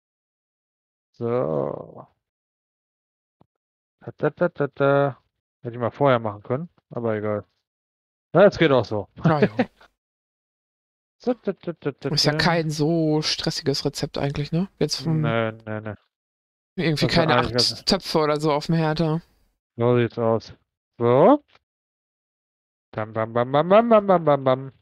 So. Da, da, da, da, da. Hätte ich mal vorher machen können, aber egal. Ja, jetzt geht auch so. Ja, ja. So, da, da, da, da, Ist ja da. kein so stressiges Rezept eigentlich, ne? Jetzt vom, Nee, nee, nee. irgendwie das ist keine eigentlich acht ganz- Töpfe oder so auf dem Herd. Ja. So sieht's aus. So. Bam, bam, bam, bam, bam, bam, bam, bam, bam.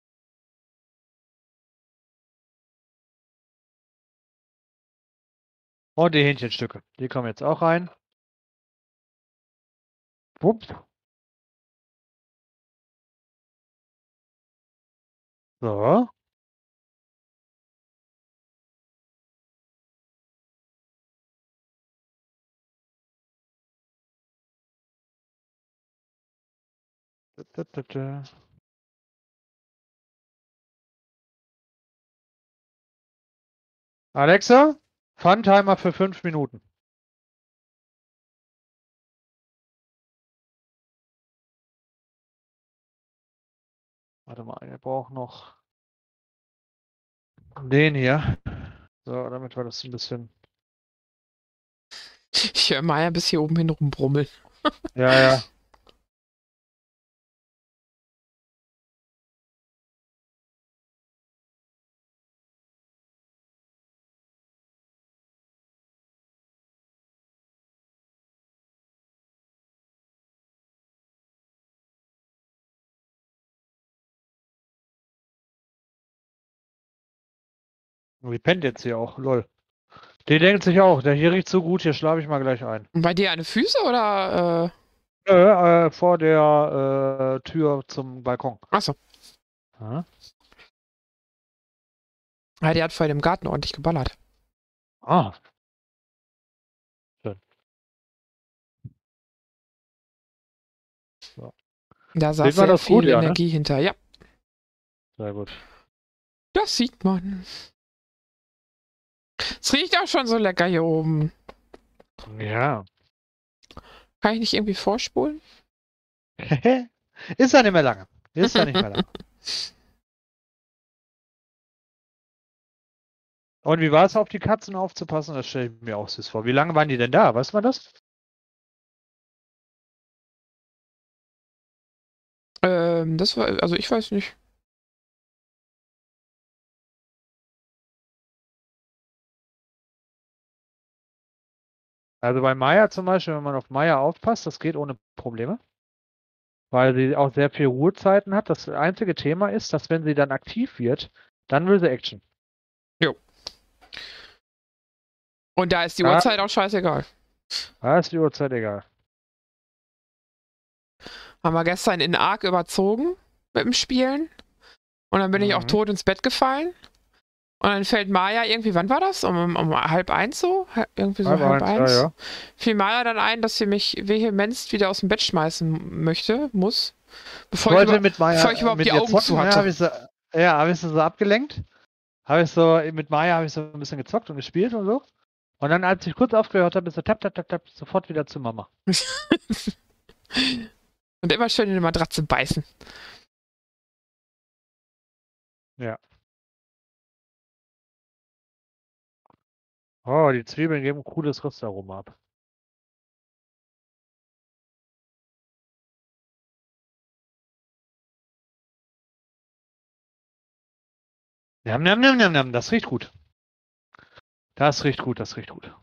Und die Hähnchenstücke. Die kommen jetzt auch rein. Ups. So. Da, da, da. Alexa, Fun-Timer für fünf Minuten. Warte mal, wir brauchen noch den hier. So, damit wir das ein bisschen. Ich höre Maya bis hier oben hin rumbrummeln. Ja, ja. Die pennt jetzt hier auch, lol. Die denkt sich auch, der hier riecht so gut, hier schlafe ich mal gleich ein. Und bei dir eine Füße oder? Äh, äh, vor der äh, Tür zum Balkon. Achso. Ja. Ja, die hat vorhin im Garten ordentlich geballert. Ah. Schön. So. Da saß Sieht man sehr das viel gut, ja, ne? Energie hinter. Ja, Sehr gut. das sieht man. Es riecht auch schon so lecker hier oben. Ja. Kann ich nicht irgendwie vorspulen? Ist ja nicht mehr lange. Ist ja nicht mehr lange. Und wie war es, auf die Katzen aufzupassen? Das stelle ich mir auch süß vor. Wie lange waren die denn da? Weiß man das? Ähm, das war, also ich weiß nicht. Also bei Maya zum Beispiel, wenn man auf Maya aufpasst, das geht ohne Probleme. Weil sie auch sehr viel Ruhezeiten hat. Das einzige Thema ist, dass wenn sie dann aktiv wird, dann will sie Action. Jo. Und da ist die Ja. Uhrzeit auch scheißegal. Da ist die Uhrzeit egal. Haben wir gestern in Ark überzogen mit dem Spielen. Und dann bin ich auch Mhm. tot ins Bett gefallen. Und dann fällt Maya irgendwie, wann war das? Um, um, um halb eins so? Halb- Irgendwie so halb, Halb eins. eins, ja, ja. Fiel Maya dann ein, dass sie mich vehemenst wieder aus dem Bett schmeißen möchte, muss. Bevor ich, Heute über, mit Maya, bevor ich überhaupt mit die ihr Augen zocken, zu ja, hatte. habe ich so, ja, habe ich sie so abgelenkt. Habe ich so, mit Maya habe ich so ein bisschen gezockt und gespielt und so. Und dann, als ich kurz aufgehört habe, ist so tap, tap, tap, tap, sofort wieder zu Mama. Und immer schön in die Matratze beißen. Ja. Oh, die Zwiebeln geben ein cooles Röstaroma ab. Njam, njam, njam, njam, njam. Das riecht gut. Das riecht gut, das riecht gut.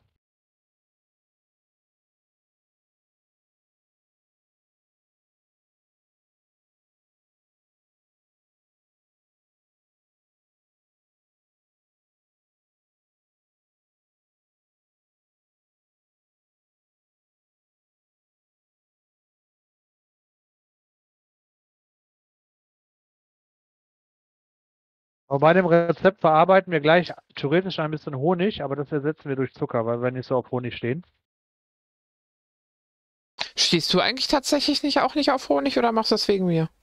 Aber bei dem Rezept verarbeiten wir gleich theoretisch ein bisschen Honig, aber das ersetzen wir durch Zucker, weil wir nicht so auf Honig stehen. Stehst du eigentlich tatsächlich nicht auch nicht auf Honig oder machst du das wegen mir?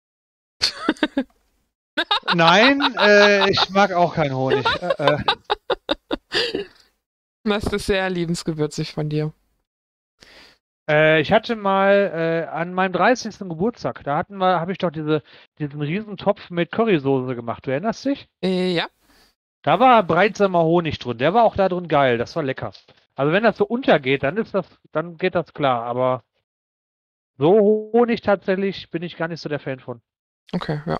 Nein, äh, ich mag auch keinen Honig. Äh, äh. Das ist sehr liebensgewürzig von dir. Äh, ich hatte mal äh, an meinem dreißigsten Geburtstag, da hatten wir, habe ich doch diese, diesen Riesentopf mit Currysoße gemacht. Du erinnerst dich? Äh, ja. Da war Breitsamer Honig drin. Der war auch da drin geil. Das war lecker. Also wenn das so untergeht, dann ist das, dann geht das klar. Aber so Honig tatsächlich bin ich gar nicht so der Fan von. Okay, ja.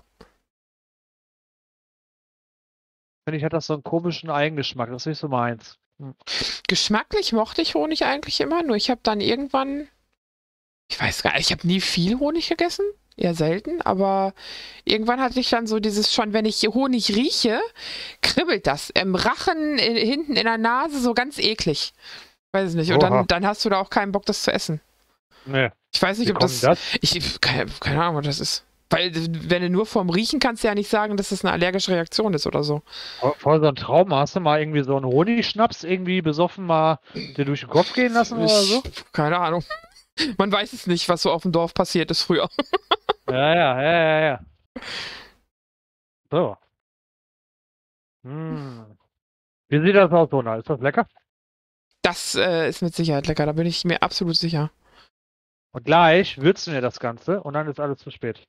Finde ich, hat das so einen komischen Eigengeschmack. Das ist nicht so meins. Hm. Geschmacklich mochte ich Honig eigentlich immer, nur ich habe dann irgendwann, ich weiß gar nicht, ich habe nie viel Honig gegessen. eher selten, aber irgendwann hatte ich dann so dieses schon, wenn ich Honig rieche, kribbelt das im Rachen, in, hinten in der Nase, so ganz eklig. Weiß ich nicht. Und Oha. dann, dann hast du da auch keinen Bock, das zu essen. Nee. Ich weiß nicht, Wie ob kommt das, das? Ich, keine, keine Ahnung, was das ist. Weil, wenn du nur vom Riechen kannst du ja nicht sagen, dass das eine allergische Reaktion ist oder so. Vor, vor so einem Trauma hast du mal irgendwie so einen Honigschnaps irgendwie besoffen mal dir durch den Kopf gehen lassen oder so? Ich, keine Ahnung. Man weiß es nicht, was so auf dem Dorf passiert ist früher. Ja, ja, ja, ja, ja. So. Hm. Wie sieht das aus, Dona? Ist das lecker? Das äh, ist mit Sicherheit lecker, da bin ich mir absolut sicher. Und gleich würzen wir das Ganze und dann ist alles zu spät.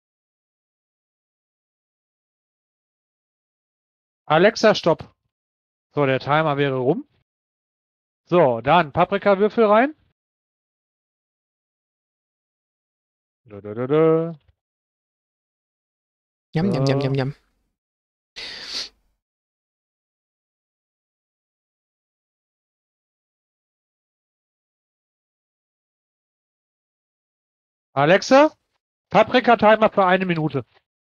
Alexa, stopp. So, der Timer wäre rum. So, dann Paprikawürfel rein. Da, da, da, da. Jam, jam, jam, So. jam, jam. Alexa, Paprika-Timer für eine Minute.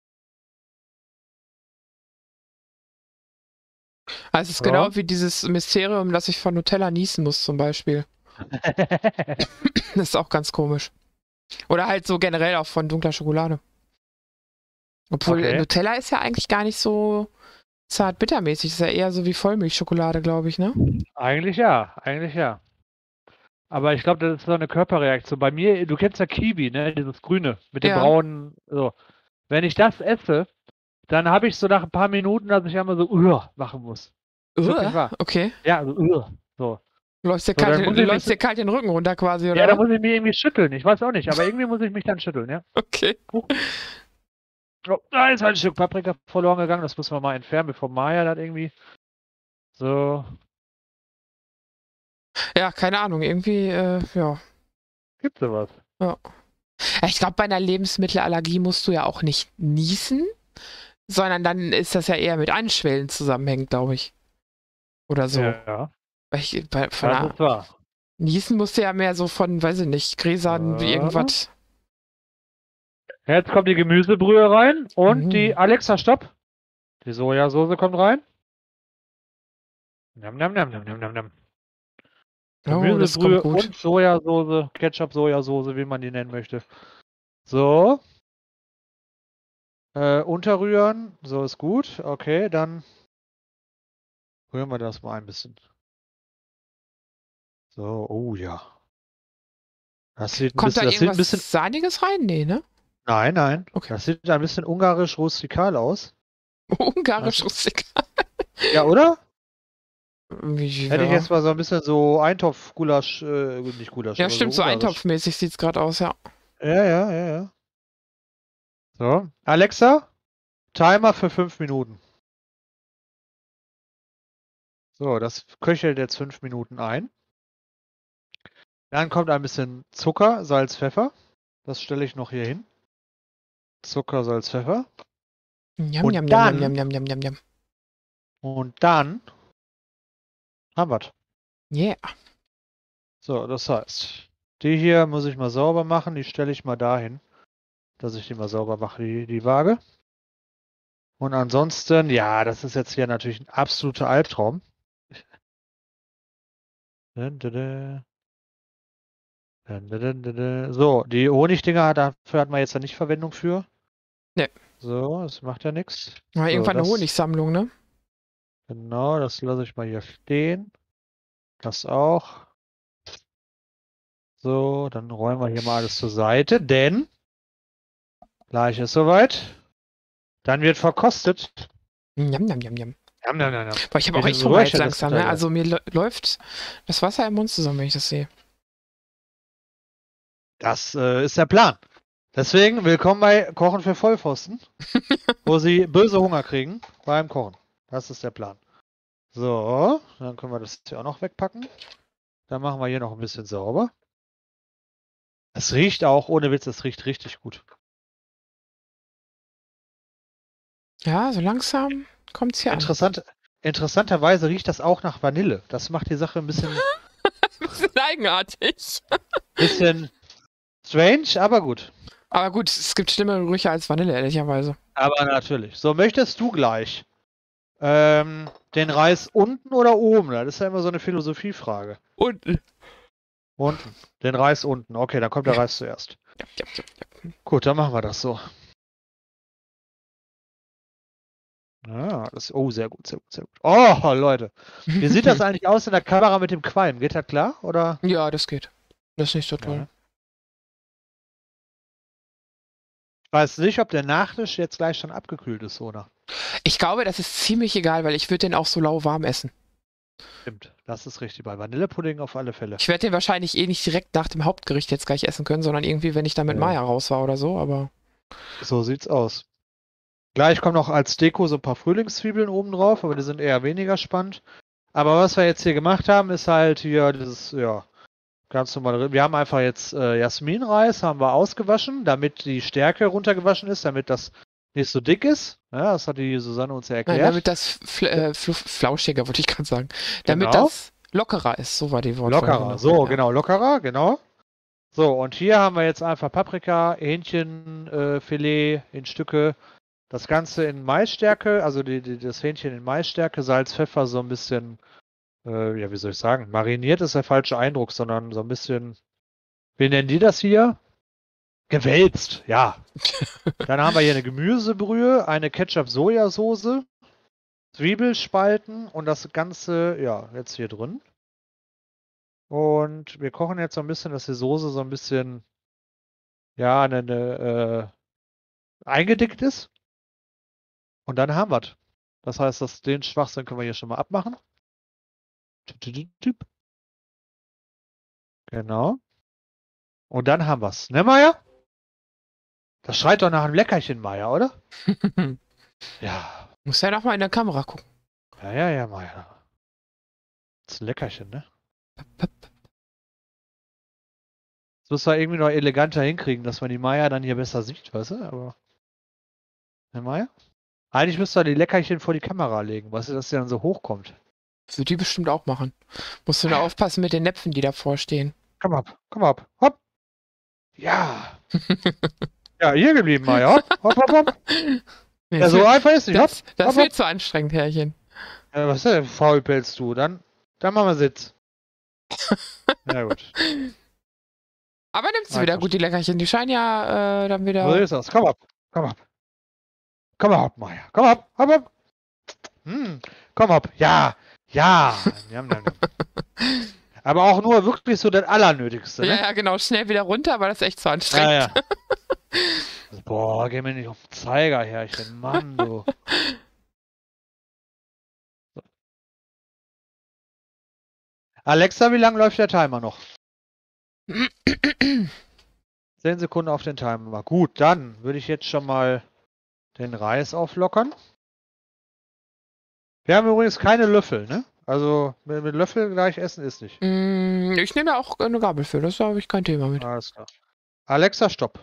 Also es ist So. genau wie dieses Mysterium, dass ich von Nutella niesen muss zum Beispiel. Das ist auch ganz komisch. Oder halt so generell auch von dunkler Schokolade. Obwohl Okay. Nutella ist ja eigentlich gar nicht so zart-bittermäßig. Das ist ja eher so wie Vollmilchschokolade, glaube ich, ne? Eigentlich ja, eigentlich ja. Aber ich glaube, das ist so eine Körperreaktion. Bei mir, du kennst ja Kiwi, ne? Dieses Grüne mit dem Ja. braunen. So. Wenn ich das esse, dann habe ich so nach ein paar Minuten, dass ich einmal so uh, machen muss. Wirklich Uah, wahr. okay. Ja, so uh, so. Läufst dir So, kalt, dann muss ich läufst mich- dir kalt den Rücken runter quasi, oder? Ja, da was? muss ich mich irgendwie schütteln. Ich weiß auch nicht, aber irgendwie muss ich mich dann schütteln, ja. Okay. Oh, da ist ein Stück Paprika verloren gegangen. Das müssen wir mal entfernen, bevor Maya das irgendwie. So. Ja, keine Ahnung. Irgendwie, äh, ja. Gibt sowas. Ja, Ich glaube, bei einer Lebensmittelallergie musst du ja auch nicht niesen, sondern dann ist das ja eher mit Anschwellen zusammenhängend, glaube ich. Oder so. Ja, Weil ich, bei, von das einer, ist wahr. Niesen musst du ja mehr so von, weiß ich nicht, Gräsern wie Ja. irgendwas. Jetzt kommt die Gemüsebrühe rein und Mhm. die Alexa, stopp. Die Sojasauce kommt rein. Nam, nam, nam, nam, nam, nam, nam. Oh, das Gemüsebrühe kommt gut. und Sojasauce, Ketchup, Sojasauce, wie man die nennen möchte. So. Äh, unterrühren. So ist gut. Okay, dann rühren wir das mal ein bisschen. So, oh ja. Das sieht ein Kommt da bisschen, das sieht ein irgendwas bisschen. Sahniges rein? Nee, ne? Nein, nein. Okay. Das sieht ein bisschen ungarisch rustikal aus. Ungarisch rustikal. Ja, oder? Wie, Hätte ja. ich jetzt mal so ein bisschen so Eintopf-Gulasch, äh, nicht Gulasch, ja, aber stimmt, so ungarisch. eintopfmäßig sieht es gerade aus, ja. Ja, ja, ja, ja. So. Alexa, Timer für fünf Minuten. So, das köchelt jetzt fünf Minuten ein. Dann kommt ein bisschen Zucker, Salz, Pfeffer. Das stelle ich noch hier hin. Zucker, Salz, Pfeffer. Jam, Und jam, dann- jam, jam, jam, jam, jam. Und dann haben wir Yeah. So, das heißt, die hier muss ich mal sauber machen. Die stelle ich mal dahin, dass ich die mal sauber mache, die, die Waage. Und ansonsten, ja, das ist jetzt hier natürlich ein absoluter Albtraum. Dun, dun, dun. Dun, dun, dun, dun, dun. So, die Honigdinger, dafür hat man jetzt ja nicht Verwendung für. Nee. So, das macht ja nichts. War irgendwann das- eine Honigsammlung, ne? Genau, das lasse ich mal hier stehen. Das auch. So, dann räumen wir hier mal alles zur Seite, denn gleich ist soweit. Dann wird verkostet. Jam, jam, jam, jam. Jam, jam, jam, jam. Boah, ich habe auch Wie echt diese Hunger jetzt Geräusche, das langsam, sind ne? da- Also mir lä- läuft das Wasser im Mund zusammen, wenn ich das sehe. Das äh, ist der Plan. Deswegen willkommen bei Kochen für Vollpfosten, wo Sie böse Hunger kriegen beim Kochen. Das ist der Plan. So, dann können wir das hier auch noch wegpacken. Dann machen wir hier noch ein bisschen sauber. Es riecht auch, ohne Witz, es riecht richtig gut. Ja, so langsam kommt's hier an. Interessant, interessanterweise riecht das auch nach Vanille. Das macht die Sache ein bisschen, Ein bisschen eigenartig. bisschen strange, aber gut. Aber gut, es gibt schlimmere Gerüche als Vanille, ehrlicherweise. Aber natürlich. So, möchtest du gleich ähm, den Reis unten oder oben? Das ist ja immer so eine Philosophiefrage. Und. Unten. Den Reis unten. Okay, dann kommt der Ja. Reis zuerst. Ja, ja, ja, ja. Gut, dann machen wir das so. Ah, das, oh, sehr gut, sehr gut, sehr gut. Oh, Leute. Wie sieht das eigentlich aus in der Kamera mit dem Qualm? Geht das klar? Oder? Ja, das geht. Das ist nicht so toll. Ja. Ich weiß nicht, ob der Nachtisch jetzt gleich schon abgekühlt ist, oder? Ich glaube, das ist ziemlich egal, weil ich würde den auch so lauwarm essen. Stimmt, das ist richtig. Bei Vanillepudding auf alle Fälle. Ich werde den wahrscheinlich eh nicht direkt nach dem Hauptgericht jetzt gleich essen können, sondern irgendwie, wenn ich da mit Ja. Maya raus war oder so, aber. So sieht's aus. Gleich kommen noch als Deko so ein paar Frühlingszwiebeln oben drauf, aber die sind eher weniger spannend. Aber was wir jetzt hier gemacht haben, ist halt hier dieses, ja, ganz normal. Wir haben einfach jetzt äh, Jasminreis, haben wir ausgewaschen, damit die Stärke runtergewaschen ist, damit das nicht so dick ist. Ja, das hat die Susanne uns ja erklärt. Nein, damit das fl äh, fl flauschiger, wollte ich gerade sagen. Damit Genau. das lockerer ist, so war die Wortwahl. Lockerer, so, genau, lockerer, genau. So, und hier haben wir jetzt einfach Paprika, Hähnchenfilet äh, Filet in Stücke. Das Ganze in Maisstärke, also die, die, das Hähnchen in Maisstärke, Salz, Pfeffer, so ein bisschen, äh, ja, wie soll ich sagen, mariniert ist der falsche Eindruck, sondern so ein bisschen, wie nennen die das hier? Gewälzt, ja. Dann haben wir hier eine Gemüsebrühe, eine Ketchup-Sojasauce, Zwiebelspalten und das Ganze, ja, jetzt hier drin. Und wir kochen jetzt so ein bisschen, dass die Soße so ein bisschen, ja, eine, eine äh, eingedickt ist. Und dann haben wir es. Das heißt, dass den Schwachsinn können wir hier schon mal abmachen. Genau. Und dann haben wir es. Ne, Maya? Das schreit doch nach einem Leckerchen, Maya, oder? Ja. Muss ja noch mal in der Kamera gucken. Ja, ja, ja, Maya. Das ist ein Leckerchen, ne? Das müssen wir irgendwie noch eleganter hinkriegen, dass man die Maya dann hier besser sieht, weißt du? Aber. Ne, Maya? Eigentlich müsste er die Leckerchen vor die Kamera legen, weißt du, dass der dann so hochkommt. Das wird die bestimmt auch machen. Musst du nur aufpassen mit den Näpfen, die davor stehen. Komm ab, komm ab, hopp. Ja. Ja, hier geblieben, Maya. Hopp, hopp, hopp, hopp. Nee, Ja, so wird, einfach ist nicht. Hopp, das das hopp, wird hopp. zu anstrengend, Herrchen. Ja, was ist denn, Faulpelz, du? Dann, dann machen wir Sitz. Ja, gut. Aber nimmst du Nein, wieder Quatsch. gut, die Leckerchen. Die scheinen ja äh, dann So wieder. ist das. Komm ab, komm ab. Komm ab, Maya. Komm ab, hopp, hopp. Hm, komm ab. Ja, ja. Njam, njam, njam. Aber auch nur wirklich so das Allernötigste, Ja, ne? ja, genau. Schnell wieder runter, aber das ist echt zu anstrengend. Ja, ja. Boah, geh mir nicht auf den Zeiger, Herrchen. Mann, du. Alexa, wie lang läuft der Timer noch? zehn Sekunden auf den Timer. Gut, dann würde ich jetzt schon mal den Reis auflockern. Wir haben übrigens keine Löffel, ne? Also mit, mit Löffel gleich essen ist nicht. Mm, ich nehme da auch eine Gabel für, das habe ich kein Thema mit. Alles klar. Alexa, stopp.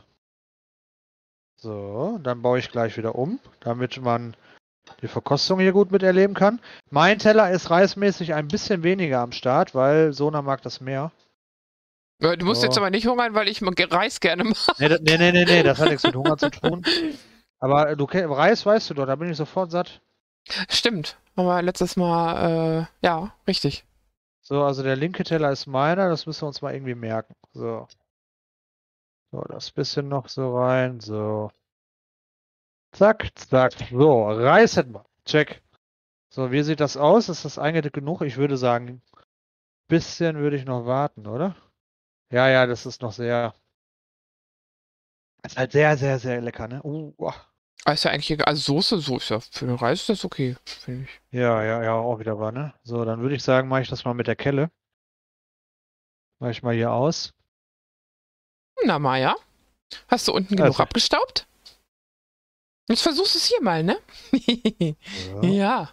So, dann baue ich gleich wieder um, damit man die Verkostung hier gut miterleben kann. Mein Teller ist reismäßig ein bisschen weniger am Start, weil Sona mag das mehr. Äh, Du musst So. jetzt aber nicht hungern, weil ich Reis gerne mache. Nee, das- nee, nee, nee, nee, das hat nichts mit Hunger zu tun. Aber du kenn- Reis weißt du doch, da bin ich sofort satt. Stimmt. Aber letztes Mal, äh, ja, richtig. So, also der linke Teller ist meiner, das müssen wir uns mal irgendwie merken. So. So, das bisschen noch so rein, so. Zack, zack. So, Reis hätten wir. Check. So, wie sieht das aus? Ist das eingedeckt genug? Ich würde sagen, bisschen würde ich noch warten, oder? Ja, ja, das ist noch sehr. Ist halt sehr, sehr, sehr lecker, ne? Uh, uah. Aber ist ja eigentlich egal. Also Soße, so ist ja für den Reis ist das okay, finde ich. Ja, ja, ja, auch wieder war, ne? So, dann würde ich sagen, mache ich das mal mit der Kelle. Mache ich mal hier aus. Na, Maja, hast du unten Ja, genug ist- abgestaubt? Jetzt versuchst du es hier mal, ne? Ja. Ja.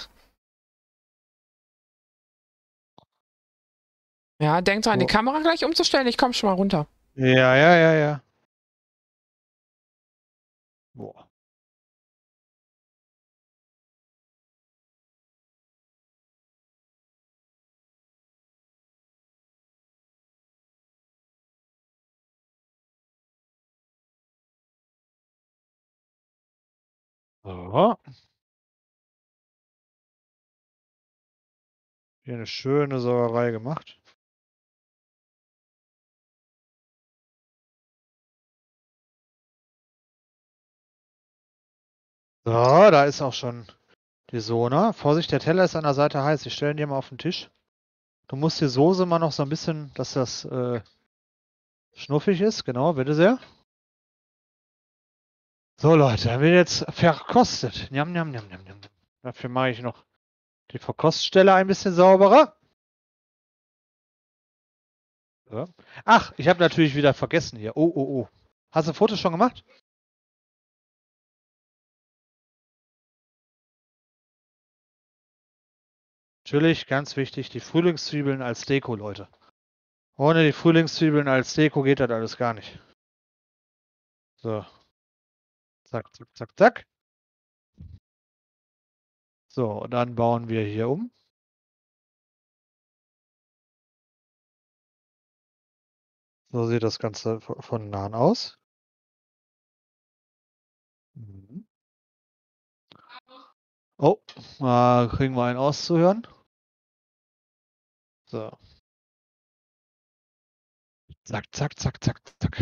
Ja, denk dran, die So. Kamera gleich umzustellen. Ich komm schon mal runter. Ja, ja, ja, ja. Boah. So. Hier eine schöne Sauerei gemacht. So, da ist auch schon die Soße. Vorsicht, der Teller ist an der Seite heiß. Ich stelle ihn dir mal auf den Tisch. Du musst die Soße mal noch so ein bisschen, dass das äh, schnuffig ist. Genau, bitte sehr. So, Leute, dann wird jetzt verkostet. Njam, njam, njam, njam, njam. Dafür mache ich noch die Verkoststelle ein bisschen sauberer. So. Ach, ich habe natürlich wieder vergessen hier. Oh, oh, oh. Hast du Fotos schon gemacht? Natürlich, ganz wichtig, die Frühlingszwiebeln als Deko, Leute. Ohne die Frühlingszwiebeln als Deko geht das alles gar nicht. So. Zack, zack, zack, zack. So, und dann bauen wir hier um. So sieht das Ganze von nahen aus. Mhm. Oh, mal kriegen wir einen auszuhören. So. Zack, zack, zack, zack, zack.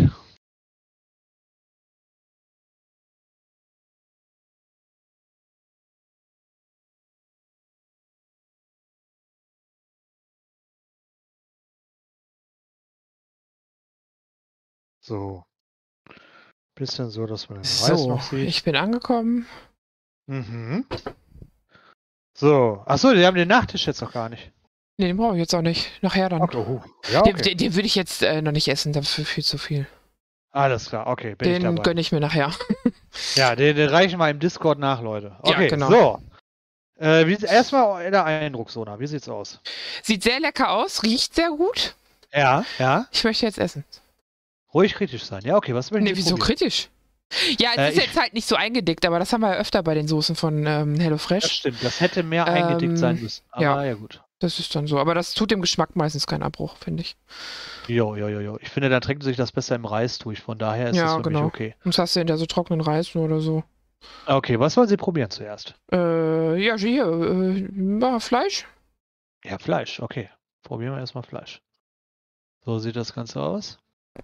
So. Bisschen so, dass man den Reis So, noch sieht. ich bin angekommen. Mhm. So. Achso, die haben den Nachtisch jetzt noch gar nicht. Nee, den brauche ich jetzt auch nicht. Nachher dann. Okay. Oh, ja, okay. Den, den, den würde ich jetzt äh, noch nicht essen, dafür viel zu viel. Alles klar, okay, bin ich Den dabei. gönne ich mir nachher. Ja, den, den reichen wir im Discord nach, Leute. Okay, Ja, genau. so. Äh, wie, erstmal der Eindruck, Sona. Wie sieht's aus? Sieht sehr lecker aus, riecht sehr gut. Ja, ja. Ich möchte jetzt essen. Ruhig kritisch sein. Ja, okay, was möchten Nee, Sie wieso probieren? kritisch? Ja, es Äh, ist ich- jetzt halt nicht so eingedickt, aber das haben wir ja öfter bei den Soßen von ähm, Das HelloFresh. stimmt, das hätte mehr Ähm, eingedickt sein müssen. Aber ja. ja, gut. Das ist dann so. Aber das tut dem Geschmack meistens keinen Abbruch, finde ich. Jo, jo, jo, jo. Ich finde, dann trinkt sich das besser im Reis durch. Von daher ist Ja, das für genau. mich okay. Sonst hast du hinter so trockenen Reis nur oder so. Okay, was wollen Sie probieren zuerst? Äh, ja, hier, äh, ja, Fleisch. Ja, Fleisch. Okay. Probieren wir erstmal Fleisch. So sieht das Ganze aus.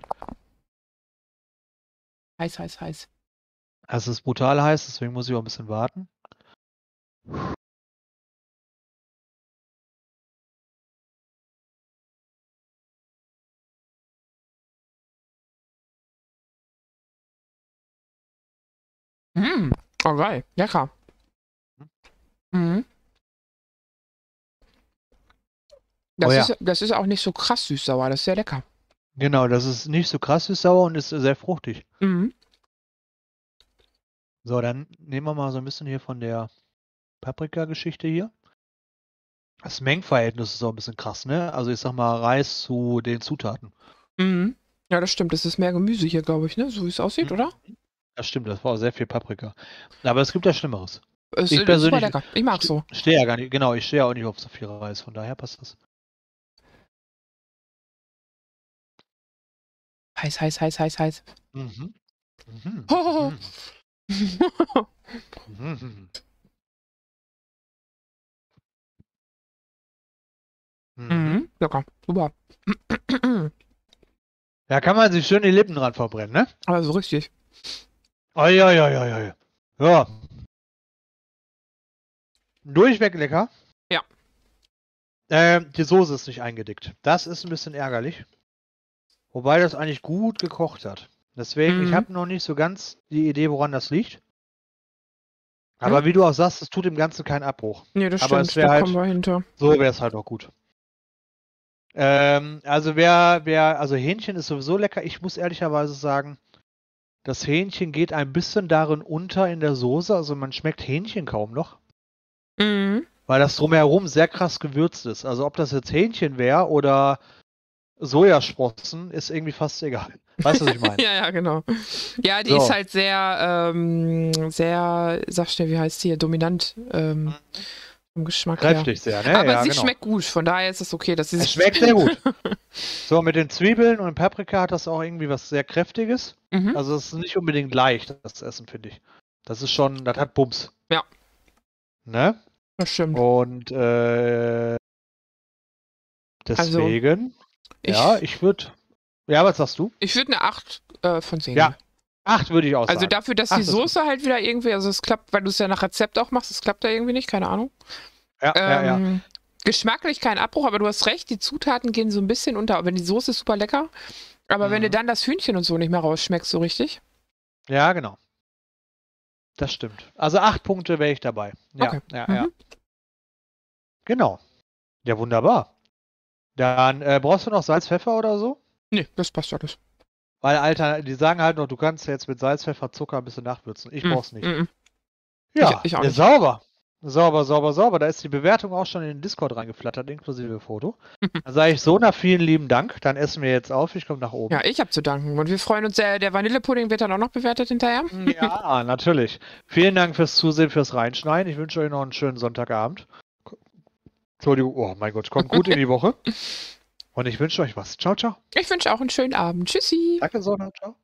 Heiß, heiß, heiß. Es ist brutal heiß, deswegen muss ich auch ein bisschen warten. Mm, oh geil, lecker. Mhm. Das, Oh ja. ist, das ist auch nicht so krass süß-sauer, das ist sehr lecker. Genau, das ist nicht so krass süß-sauer und ist sehr fruchtig. Mhm. So, dann nehmen wir mal so ein bisschen hier von der Paprika-Geschichte hier. Das Mengenverhältnis ist auch ein bisschen krass, ne? Also ich sag mal Reis zu den Zutaten. Mhm. Ja, das stimmt, das ist mehr Gemüse hier, glaube ich, ne? So wie es aussieht, Mhm. oder? Das stimmt, das war auch sehr viel Paprika. Aber es gibt ja Schlimmeres. Es Ich ist persönlich- super lecker. Ich mag so. Stehe ja gar nicht, genau, ich stehe ja auch nicht auf so viel Reis, von daher passt das. Heiß, heiß, heiß, heiß, heiß. Mhm. Mhm. Ho, ho, ho. Mhm. Mhm. Mhm. Mhm. Lecker. Super. Da kann man sich schön die Lippen dran verbrennen, ne? Aber so richtig. Oi, oi, oi, oi, oi. Ja. Durchweg lecker. Ja. Ähm, die Soße ist nicht eingedickt. Das ist ein bisschen ärgerlich. Wobei das eigentlich gut gekocht hat. Deswegen, Mhm. ich habe noch nicht so ganz die Idee, woran das liegt. Aber Ja. wie du auch sagst, es tut dem Ganzen keinen Abbruch. Nee, das Aber stimmt. es wär Da halt- kommen wir hinter. So wäre es halt auch gut. Ähm, also wer, wer, also Hähnchen ist sowieso lecker. Ich muss ehrlicherweise sagen, das Hähnchen geht ein bisschen darin unter in der Soße. Also man schmeckt Hähnchen kaum noch, Mhm. weil das drumherum sehr krass gewürzt ist. Also ob das jetzt Hähnchen wäre oder Sojasprossen, ist irgendwie fast egal. Weißt du, was ich meine? Ja, ja, genau. Ja, die So. ist halt sehr, ähm, sehr, sag schnell, wie heißt die hier, dominant ähm, vom Geschmack Kräftig sehr, her. ne? Aber ja, sie genau. schmeckt gut, von daher ist es okay, dass sie Es sich schmeckt sehr gut. So, mit den Zwiebeln und Paprika hat das auch irgendwie was sehr Kräftiges. Mhm. Also es ist nicht unbedingt leicht, das zu essen, finde ich. Das ist schon, das hat Bums. Ja. Ne? Das stimmt. Und äh, deswegen, ich, ja, ich würde, ja, was sagst du? Ich würde eine acht äh, von zehn Ja, geben. acht würde ich auch Also sagen. dafür, dass Acht die ist Soße halt wieder irgendwie, also es klappt, weil du es ja nach Rezept auch machst, es klappt da irgendwie nicht, keine Ahnung. Ja, ja, ja. Ähm, geschmacklich kein Abbruch, aber du hast recht, die Zutaten gehen so ein bisschen unter. Aber die Soße ist super lecker. Aber wenn Mhm. du dann das Hühnchen und so nicht mehr rausschmeckst, so richtig. Ja, genau. Das stimmt. Also acht Punkte wäre ich dabei. Ja, Okay. ja, Mhm. ja. Genau. Ja, wunderbar. Dann äh, brauchst du noch Salz, Pfeffer oder so? Nee, das passt alles. Weil, Alter, die sagen halt noch, du kannst jetzt mit Salz, Pfeffer, Zucker ein bisschen nachwürzen. Ich Mm, brauch's nicht. mm, mm. Ja, ich auch ne, nicht. sauber. Sauber, sauber, sauber. Da ist die Bewertung auch schon in den Discord reingeflattert, inklusive Foto. Dann sage ich so, na, vielen lieben Dank. Dann essen wir jetzt auf. Ich komme nach oben. Ja, ich habe zu danken. Und wir freuen uns sehr. Der Vanillepudding wird dann auch noch bewertet hinterher. Ja, natürlich. Vielen Dank fürs Zusehen, fürs Reinschneiden. Ich wünsche euch noch einen schönen Sonntagabend. Entschuldigung, oh mein Gott, kommt gut in die Woche. Und ich wünsche euch was. Ciao, ciao. Ich wünsche auch einen schönen Abend. Tschüssi. Danke, Sonne. Ciao.